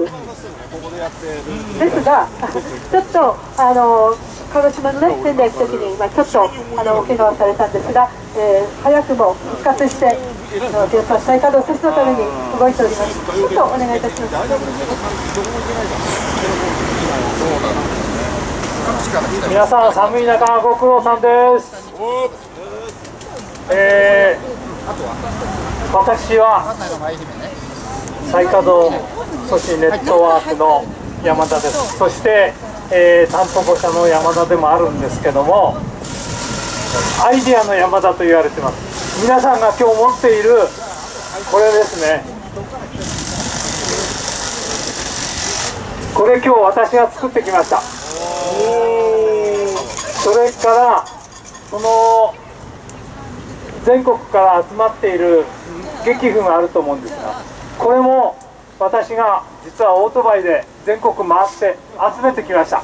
が、ちょっと鹿児島のね、仙台行くときにちょっとお怪我をされたんですが、早くも復活して原発再稼働させるために動いております。ちょっとお願いいたします。 皆さん寒い中ご苦労さんです。私は再稼働阻止ネットワークの山田です。そして担当者の山田でもあるんですけども、アイデアの山田と言われてます。皆さんが今日持っているこれですね、これ今日私が作ってきました。それからその全国から集まっている劇譜があると思うんですが、これも私が実はオートバイで全国回って集めてきました。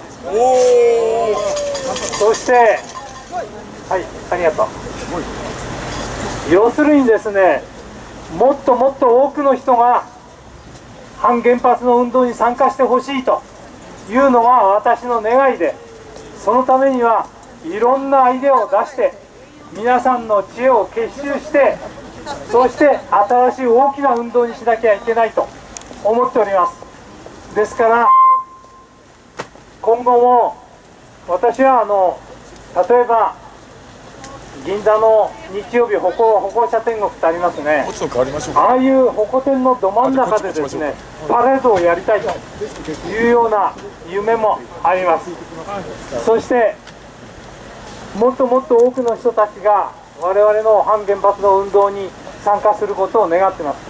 そしてはい、ありがとう。要するにですね、 もっともっと多くの人が反原発の運動に参加してほしいというのが私の願いで、そのためにはいろんなアイデアを出して皆さんの知恵を結集して、そして新しい大きな運動にしなきゃいけないと思っております。ですから今後も私は例えば銀座の日曜日歩行者天国ってありますね。ああいう歩行天のど真ん中でですね、パレードをやりたいというような夢もあります。そしてもっともっと多くの人たちが我々の反原発の運動に参加することを願っています。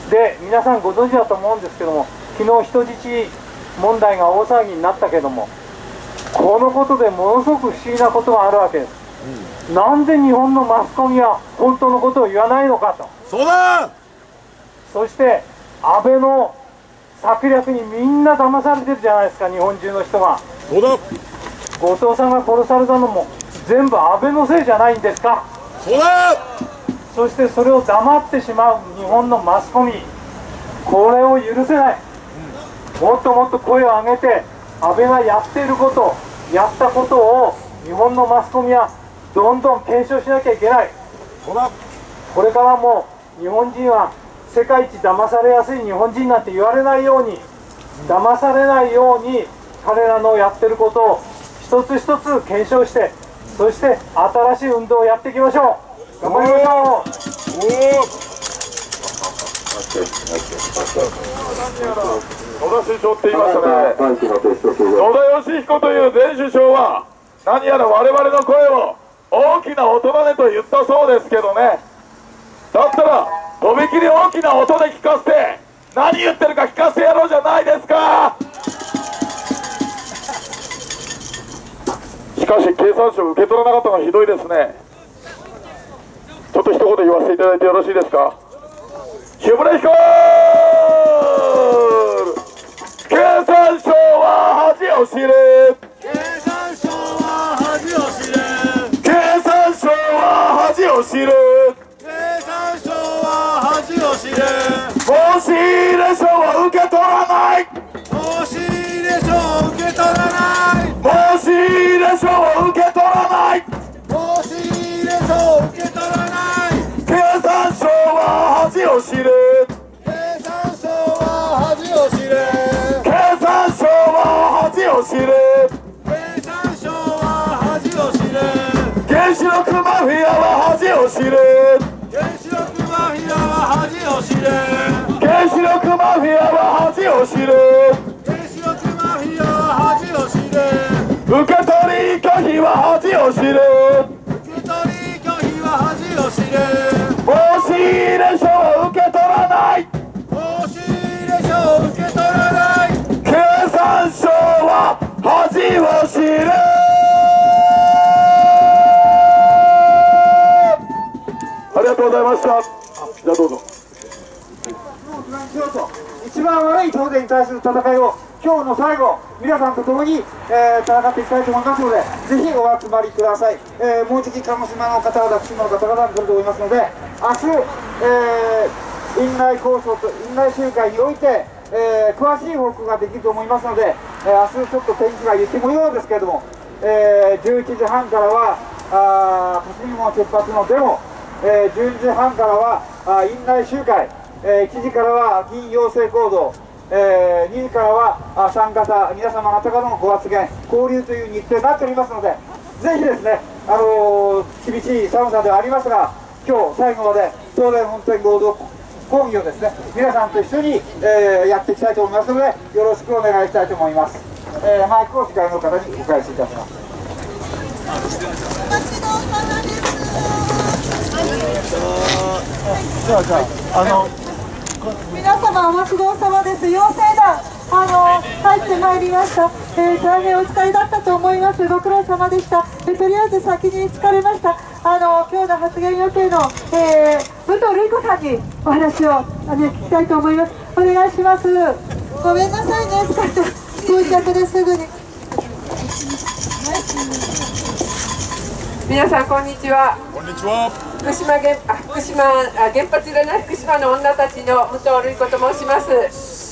で、皆さんご存知だと思うんですけども、昨日人質問題が大騒ぎになったけども、このことでものすごく不思議なことがあるわけです。なんで日本のマスコミは本当のことを言わないのかと。 そうだ。 そして安倍の策略にみんな騙されてるじゃないですか、日本中の人が。 そうだ。 後藤さんが殺されたのも全部安倍のせいじゃないんですか。 そうだ。 そしてそれを黙ってしまう日本のマスコミ、これを許せない。もっともっと声を上げて安倍がやっていること、やったことを日本のマスコミはどんどん検証しなきゃいけない。これからも日本人は世界一騙されやすい日本人なんて言われないように、騙されないように彼らのやってることを一つ一つ検証して、そして新しい運動をやっていきましょう。頑張りましょう。 野田首相って言いましたね。野田佳彦という前首相は何やら我々の声を大きな音だねと言ったそうですけどね。だったらとびきり大きな音で聞かせて、何言ってるか聞かせてやろうじゃないですか。しかし経産省受け取らなかったのはひどいですね。ちょっと一言言わせていただいてよろしいですか。木村彦、経産省は恥を知れ。経産省は恥を知れ。経産省は恥を知れ。経産省は恥を知れ。申し入れ書を受け取らない。申し入れ書を受け取らない。申し入れ書を受け取らない。申し入れ書を受け取らない。経産省は恥を知れ。経産省は恥を知れ。経産省は恥を知れ。経産省は恥を知れ。原子力マフィアは恥を知れ。原子力マフィアは恥を知れ。原子力マフィアは恥を知れ。原子力マフィアは恥を知れ。受け取り拒否は恥を知れ。受け取り拒否は恥を知れ。申し入れ書を受け取らない。申し入れ書を受け取らない。経産省は恥を知れ。ありがとうございました。じゃあどうぞ。 一番悪い東電に対する戦いを今日の最後、皆さんと共に、戦っていきたいと思いますので、ぜひお集まりください。もうじき鹿児島の方々、福島の方々に来ると思いますので、明日、院内構想と院内集会において、詳しい報告ができると思いますので、明日ちょっと天気が雪模様ですけれども、11時半からは霞門出発のデモ、12時半からは院内集会、1時からは議員要請行動、2時からは参加者皆様方からのご発言、交流という日程になっておりますので、ぜひですね、厳しい寒さではありますが、今日最後まで東電本店合同講義をですね、皆さんと一緒に、やっていきたいと思いますので、よろしくお願いしたいと思います。マイクを司会の方にお返しいたします。 皆様お待ちどうさまです。陽性団入ってまいりました。大変お疲れだったと思います。ご苦労様でした。とりあえず先に疲れました。今日の発言予定の、武藤瑠衣子さんにお話を聞きたいと思います。お願いします。ごめんなさいね、使って到着ですぐに。 皆さんこんにちは。 こんにちは。 原発いらない福島の女たちの武藤瑠衣子と申します。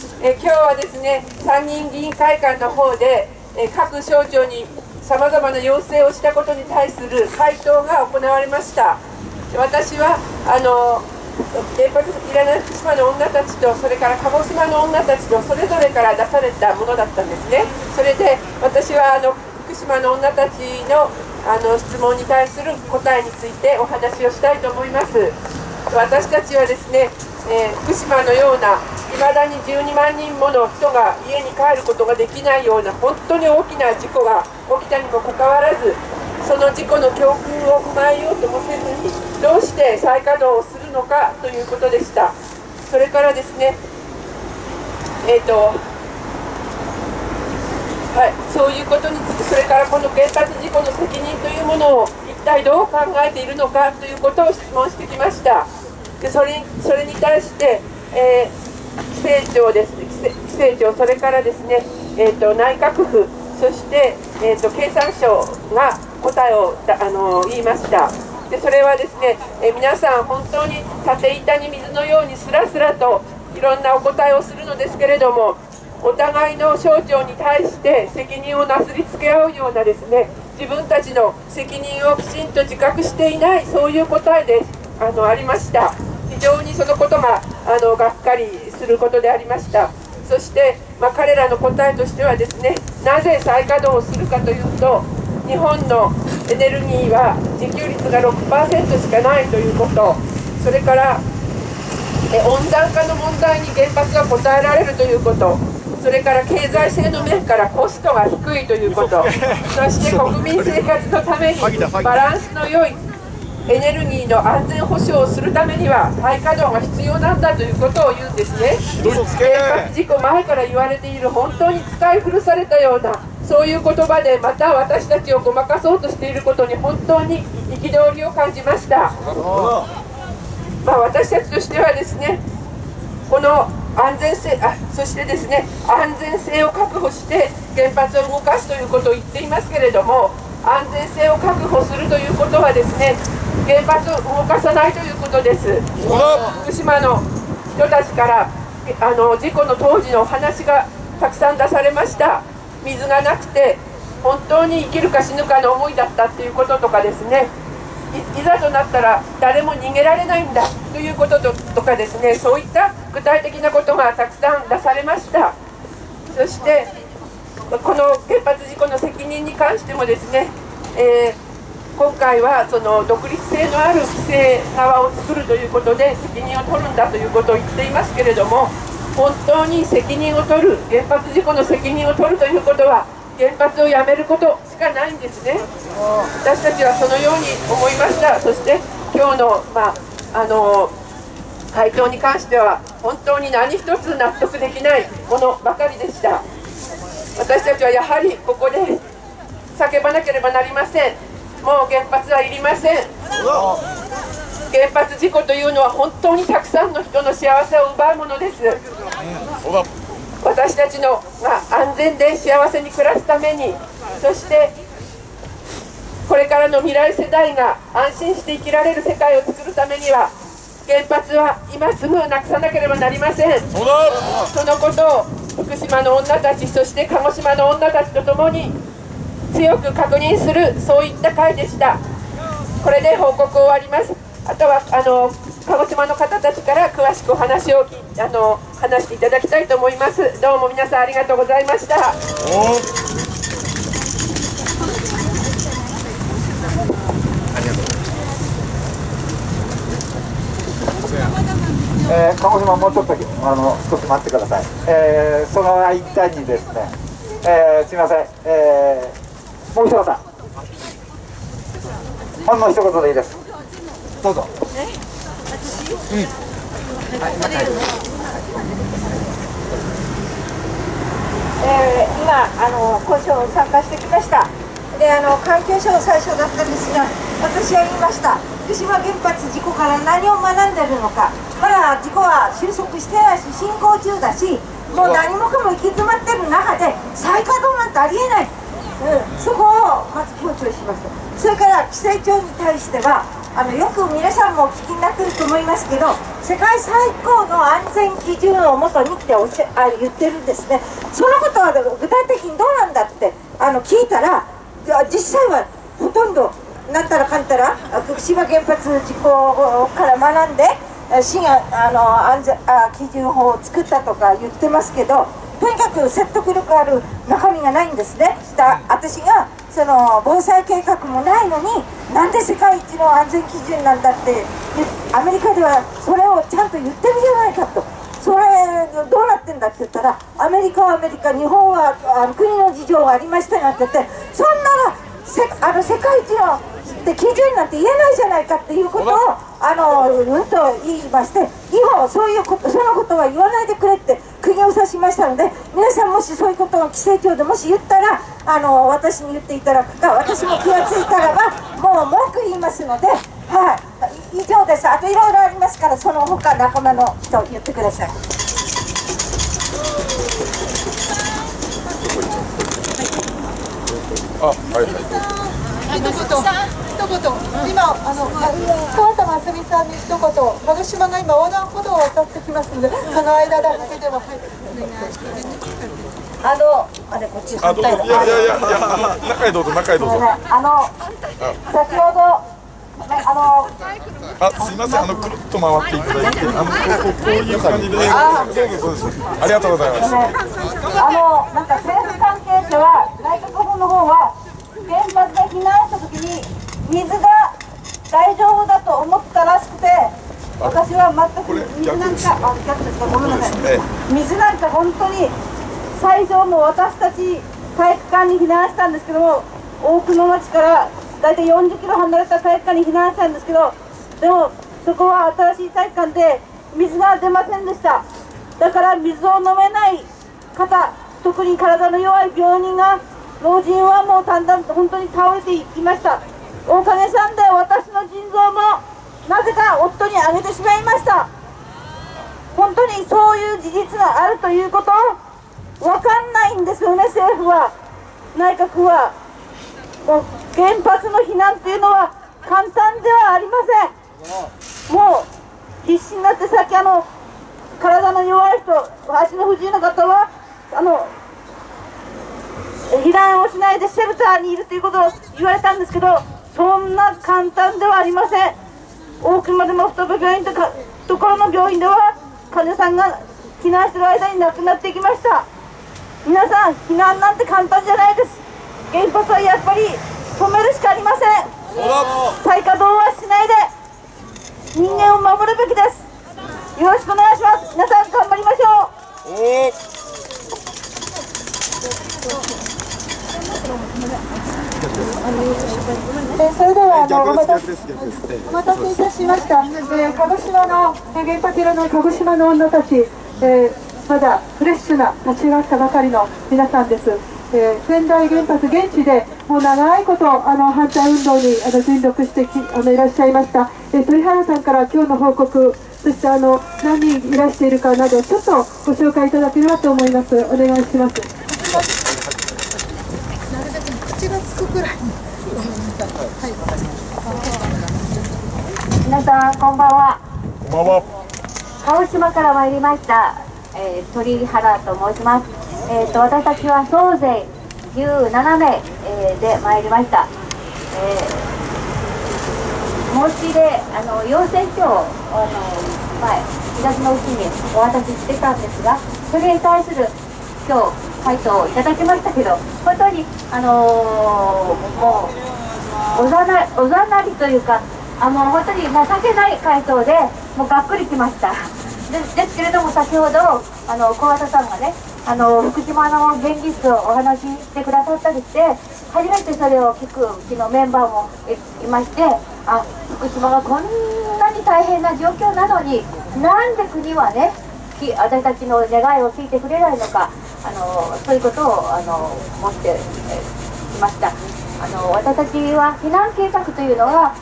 今日はですね、参議院議員会館の方で、各省庁にさまざまな要請をしたことに対する回答が行われました。私は原発いらない福島の女たちと、それから鹿児島の女たちとそれぞれから出されたものだったんですね。それで私は福島の女たちの質問に対する答えについてお話をしたいと思います。私たちはですね、福島のようないまだに12万人もの人が家に帰ることができないような本当に大きな事故が起きたにもかかわらず、その事故の教訓を踏まえようともせずにどうして再稼働をするのかということでした。それからですね、そういうことについて、それからこの原発事故の責任というものを一体どう考えているのかということを質問してきました。でそれに対して、規制庁ですね、規制庁、それからですね、内閣府、そして、経産省が答えを言いました。でそれはですね、皆さん本当に縦板に水のようにスラスラといろんなお答えをするのですけれども、お互いの省庁に対して責任をなすりつけ合うようなですね、自分たちの責任をきちんと自覚していない、そういう答えでありました。非常にそのことががっかりすることでありました。そして、彼らの答えとしてはですね、なぜ再稼働をするかというと、日本のエネルギーは自給率が 6% しかないということ、それから温暖化の問題に原発が応えられるということ、それから経済性の面からコストが低いということ、そして国民生活のためにバランスの良いエネルギーの安全保障をするためには再稼働が必要なんだということを言うんですね。原発事故前から言われている、本当に使い古されたようなそういう言葉でまた私たちをごまかそうとしていることに本当に憤りを感じました。私たちとしてはですね、この安全性、そしてですね、安全性を確保して原発を動かすということを言っていますけれども、安全性を確保するということはですね、原発を動かさないということです。福島の人たちから事故の当時のお話がたくさん出されました。水がなくて本当に生きるか死ぬかの思いだったということとかですね、いざとなったら誰も逃げられないんだということとかですね、そういった具体的なことがたくさん出されました。そしてこの原発事故の責任に関してもですね、今回はその独立性のある規制側を作るということで責任を取るんだということを言っていますけれども、本当に責任を取る、原発事故の責任を取るということは原発をやめることしかないんですね。私たちはそのように思いました。そして今日の、回答に関しては本当に何一つ納得できないものばかりでした。私たちはやはりここで叫ばなければなりません。もう原発はいりません。原発事故というのは本当にたくさんの人の幸せを奪うものです。私たちの安全で幸せに暮らすために、そしてこれからの未来世代が安心して生きられる世界を作るためには原発は今すぐなくさなければなりません。そのことを福島の女たち、そして鹿児島の女たちとともに強く確認する、そういった会でした。これで報告を終わります。あとは鹿児島の方たちから詳しくお話を話していただきたいと思います。どうも皆さんありがとうございました。 鹿児島もうちょっと少し待ってください。その間にですね、すみません、もう一方、ほんの一言でいいです。どうぞ。 今交渉に参加してきました。で環境省最初だったんですが、私は言いました。福島原発事故から何を学んでるのか、まだ事故は収束してないし進行中だし、もう何もかも行き詰まってる中で再稼働なんてありえない、そこをまず強調します。 それから規制庁に対してはよく皆さんもお聞きになっていると思いますけど、世界最高の安全基準をもとにって言ってるんですね。そのことは具体的にどうなんだって聞いたら、実際はほとんどなんたらかんたら福島原発事故から学んで新安全基準法を作ったとか言ってますけど、とにかく説得力ある中身がないんですね。私が防災計画もないのに、なんで世界一の安全基準なんだってアメリカではそれをちゃんと言ってるじゃないかと。それどうなってんだって言ったら、アメリカはアメリカ、日本は国の事情がありましたなんて言って、そんなら世界一の基準なんて言えないじゃないかっていうことをと言いまして、以後そのことは言わないでくれって釘を刺しましたので、皆さんもしそういうことを規制庁でもし言ったら私に言っていただくか、私も気がついたらばもう文句言いますので、はい、以上です。あといろいろありますから、その他仲間の人言ってください。 一言、今、川田真澄さんに一言、鹿児島が今、横断歩道を渡ってきますので、その間だけでも、はい、 こっち、 いや、中へどうぞ、中へどうぞ。 先ほど、 すいません、くるっと回っていただいて、こういう感じで、そうです、ありがとうございます。 なんか政府関係者は、内閣府の方は、原発で避難したときに、水が大丈夫だと思ったらしくて、私は全く水なんか、逆ですか、ごめんなさい、水なんか本当に、最初も私たち体育館に避難したんですけども、多くの町から大体40キロ離れた体育館に避難したんですけど、でもそこは新しい体育館で水が出ませんでした。だから水を飲めない方、特に体の弱い病人が、老人はもうだんだん本当に倒れていきました。おかげさんで私の腎臓もなぜか夫にあげてしまいました。本当にそういう事実があるということを分かんないんですよね、政府は、内閣府は。もう原発の避難というのは簡単ではありません。もう必死になって、さっき体の弱い人、足の不自由な方は避難をしないでシェルターにいるということを言われたんですけど、そんな簡単ではありません。大熊でも双葉病院ところの病院では患者さんが避難している間に亡くなっていきました。皆さん、避難なんて簡単じゃないです。原発はやっぱり止めるしかありません。再稼働はしないで人間を守るべきです。よろしくお願いします。皆さん頑張りましょう。 それではお待たせいたしました。鹿児島の原発裏の鹿児島の女たち、まだフレッシュな立ち上がったばかりの皆さんです。仙台原発現地でもう長いこと反対運動に尽力していらっしゃいました、鳥原さんから今日の報告、そして何人いらしているかなどちょっとご紹介いただければと思います。お願いします。なるべく口がつくくらいに。 皆さんこんばんは。 こんばんは。 鹿児島から参りました、鳥原と申します。私たちは総勢17名、で参りました。申し入れ要請書を東のうちにお渡ししてたんですが、それに対する今日回答をいただきましたけど、本当にもうおざなりというかもう本当に情けない回答でもうがっくりきました。ですけれども、先ほど小畑さんがね福島の現実をお話ししてくださったりして、初めてそれを聞くうちのメンバーもいまして、福島がこんなに大変な状況なのになんで国はね私たちの願いを聞いてくれないのか、そういうことを思ってきました。私たちは避難計画というのは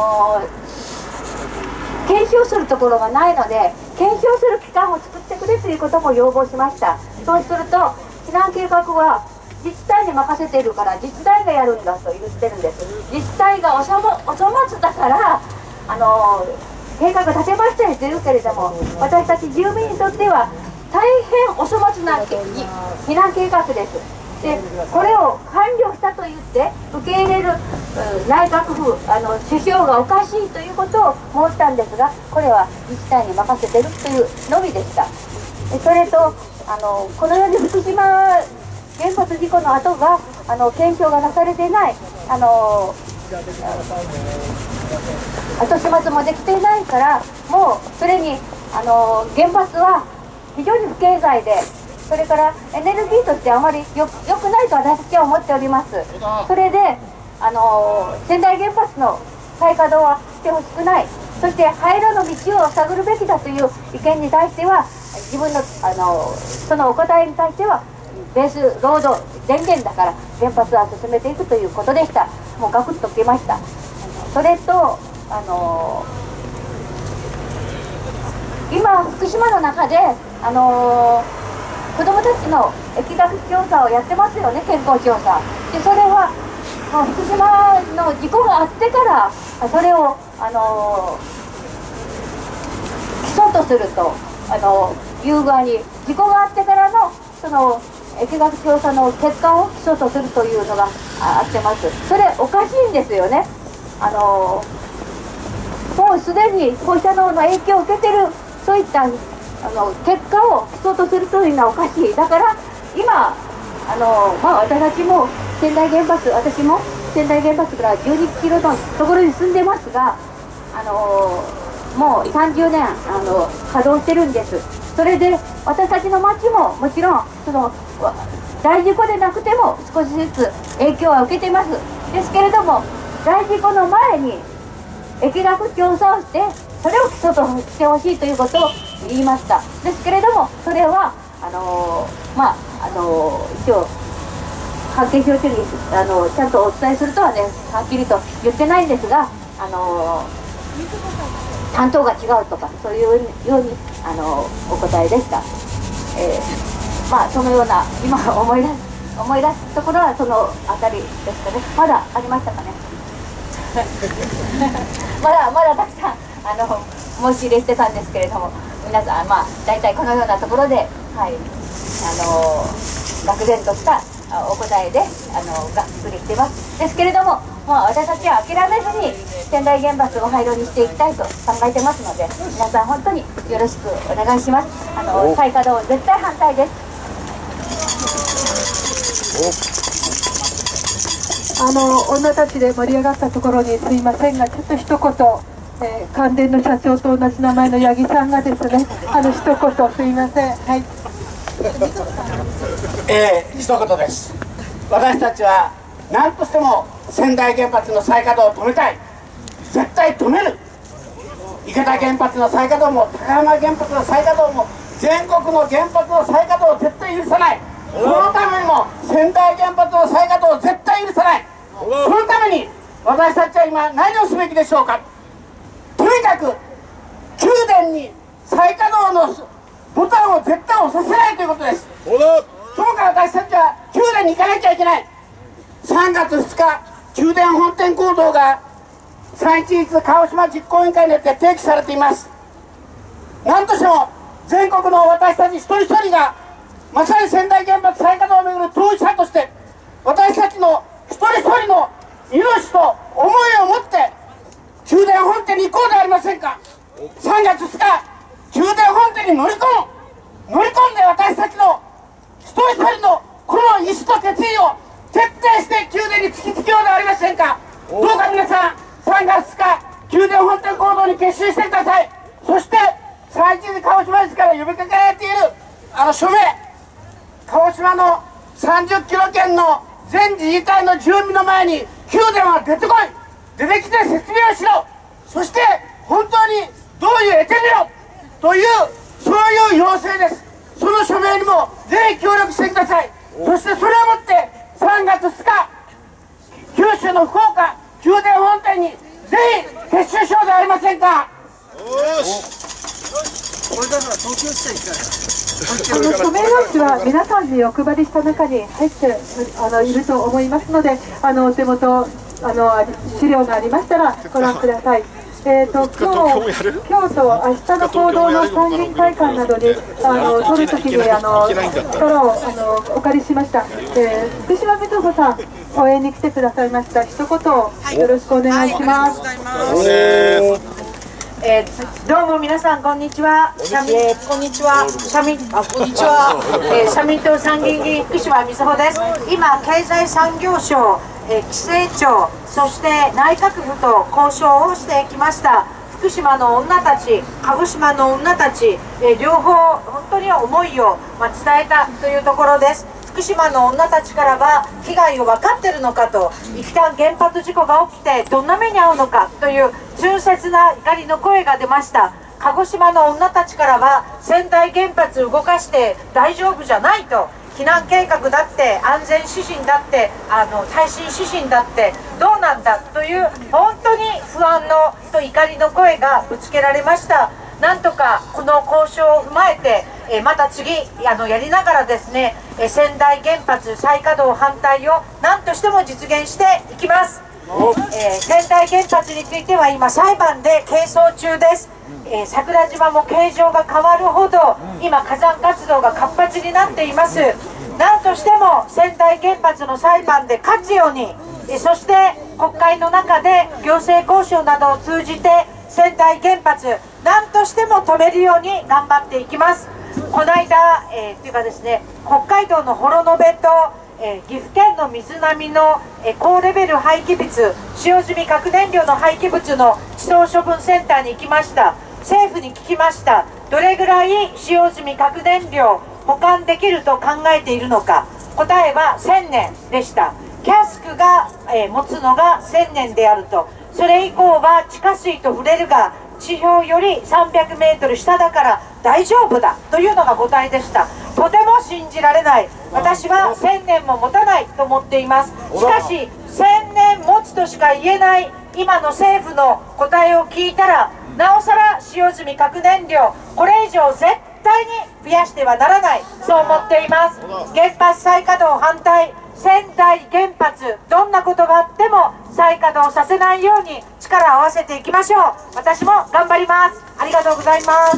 検証するところがないので、検証する機関を作ってくれということも要望しました。そうすると避難計画は自治体に任せているから自治体がやるんだと言ってるんです。自治体がお粗末だから計画立てましたよと言うけれども、私たち住民にとっては大変お粗末な避難計画です。でこれを完了したと言って受け入れる内閣府首相がおかしいということを申したんですが、これは自治体に任せてるというのみでした。それとこのように福島原発事故の後が検証がなされていない後始末もできていないから、もうそれに原発は非常に不経済で、それからエネルギーとしてあまり良くないと私たちは思っております。それで仙台原発の再稼働はしてほしくない、そして廃炉の道を探るべきだという意見に対しては、自分のそのお答えに対してはベースロード電源だから原発は進めていくということでした。もうガクッときました。それと今福島の中で子どもたちの疫学調査をやってますよね、健康調査で。それはもう福島の事故があってからそれを基礎とするという具合に、事故があってからのその疫学調査の結果を基礎とするというのがあってます。それおかしいんですよね。もうすでに放射能の影響を受けてる、そういった結果を基礎とするというのはおかしい。だから今私たちも仙台原発、私も仙台原発から12キロのところに住んでますが、もう30年稼働してるんです。それで私たちの町ももちろん大事故でなくても少しずつ影響は受けてます。ですけれども大事故の前に疫学調査をしてそれを基礎としてほしいということを言いました。ですけれどもそれは一応関係省庁にちゃんとお伝えするとはねはっきりと言ってないんですが、担当が違うとかそういうようにお答えでした。そのような今思い出すところはそのあたりですかね。まだありましたかねまだたくさん申し入れしてたんですけれども、皆さん大体このようなところで、愕然としたお答えでがっくりしてます。ですけれども、私たちは諦めずに仙台原発を廃炉にしていきたいと考えてますので、皆さん本当によろしくお願いします。再稼働絶対反対です。 女たちで盛り上がったところにすいませんが、ちょっと一言、関電の社長と同じ名前の八木さんがですね、一言すいません。はい。 一言です。私たちは何としても仙台原発の再稼働を止めたい。絶対止める。池田原発の再稼働も高浜原発の再稼働も全国の原発の再稼働を絶対許さない。そのためにも仙台原発の再稼働を絶対許さない。そのために私たちは今何をすべきでしょうか。とにかく宮殿に再稼働のボタンを絶対押させないということです。そのから私たちは宮殿に行かなきゃいけない。3月2日宮殿本店行動が311鹿児島実行委員会によって提起されています。何としても全国の私たち一人一人がまさに仙台原発再稼働をめぐる当事者として私たちの一人一人の命と思いを持って宮殿本店に行こうではありませんか。3月2日宮殿本店に乗り込んで私たちの一人一人のこの意志と決意を徹底して宮殿に突きつけようではありませんか。どうか皆さん3月2日宮殿本店行動に結集してください。そして311鹿児島市から呼びかけられている署名、鹿児島の30キロ圏の全自治体の住民の前に宮殿は出てこい、出てきて説明をしろ、そして本当に同意を得てみろというそういう要請です。その署名にもぜひ協力してください。そしてそれをもって3月2日九州の福岡宮殿本店にぜひ結集しようではありませんか。よし署名用紙は皆さんにお配りした中に入っていると思いますので、お手元資料がありましたらご覧ください。今日と明日の行動の参議院会館などに取るときに力をお借りしました、福島みずほさん、応援に来てくださいました。一言よろしくお願いします。 どうも皆さんこんにちは。こんにちは。社民党参議院議員福島みずほです。今経済産業省、規制庁、そして内閣府と交渉をしてきました。福島の女たち、鹿児島の女たち、両方本当に思いを伝えたというところです。福島の女たちからは被害を分かっているのかと、一旦原発事故が起きてどんな目に遭うのかという痛切な怒りの声が出ました。鹿児島の女たちからは川内原発動かして大丈夫じゃないと、避難計画だって安全指針だって耐震指針だってどうなんだという本当に不安のと怒りの声がぶつけられました。なんとかこの交渉を踏まえてまた次やりながらですね、川内原発再稼働反対を何としても実現していきます。川内原発については今裁判で係争中です。桜島も形状が変わるほど今火山活動が活発になっています。何としても川内原発の裁判で勝つように、そして国会の中で行政交渉などを通じて川内原発何としても止めるように頑張っていきます。この間、というかですね、北海道の幌延と岐阜県の水波の高レベル廃棄物、使用済み核燃料の廃棄物の地層処分センターに行きました。政府に聞きました。どれぐらい使用済み核燃料保管できると考えているのか。答えは1000年でした。キャスクが持つのが1000年であると。それ以降は地下水と触れるが地表より300メートル下だから大丈夫だというのが答えでした。とても信じられない。私は1000年も持たないと思っています。しかし1000年持つとしか言えない今の政府の答えを聞いたら、なおさら使用済み核燃料これ以上絶対に増やしてはならない、そう思っています。原発再稼働反対、川内原発どんなことがあっても再稼働させないように力を合わせていきましょう。私も頑張ります。ありがとうございます。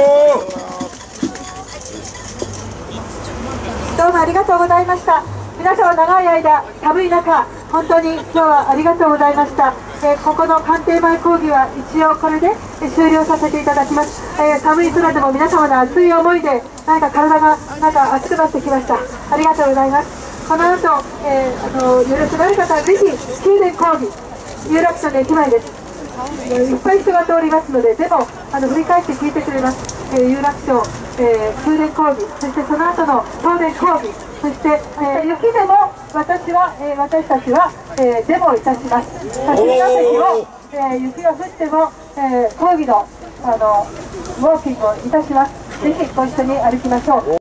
どうもありがとうございました。皆様長い間寒い中本当に今日はありがとうございました。ここの官邸前講義は一応これで終了させていただきます。寒い空でも皆様の熱い思いで体が熱くなってきました。ありがとうございます。この後、よろしくなる方はぜひ宮殿講義、有楽町の駅前です。いっぱい人が通りますので、でも振り返って聞いてくれます。有楽町、宮殿講義、そしてその後の東電講義、そして、雪でも私たちは、デモをいたします。霞ヶ関を、雪が降っても、講義のウォーキングをいたします。ぜひご一緒に歩きましょう。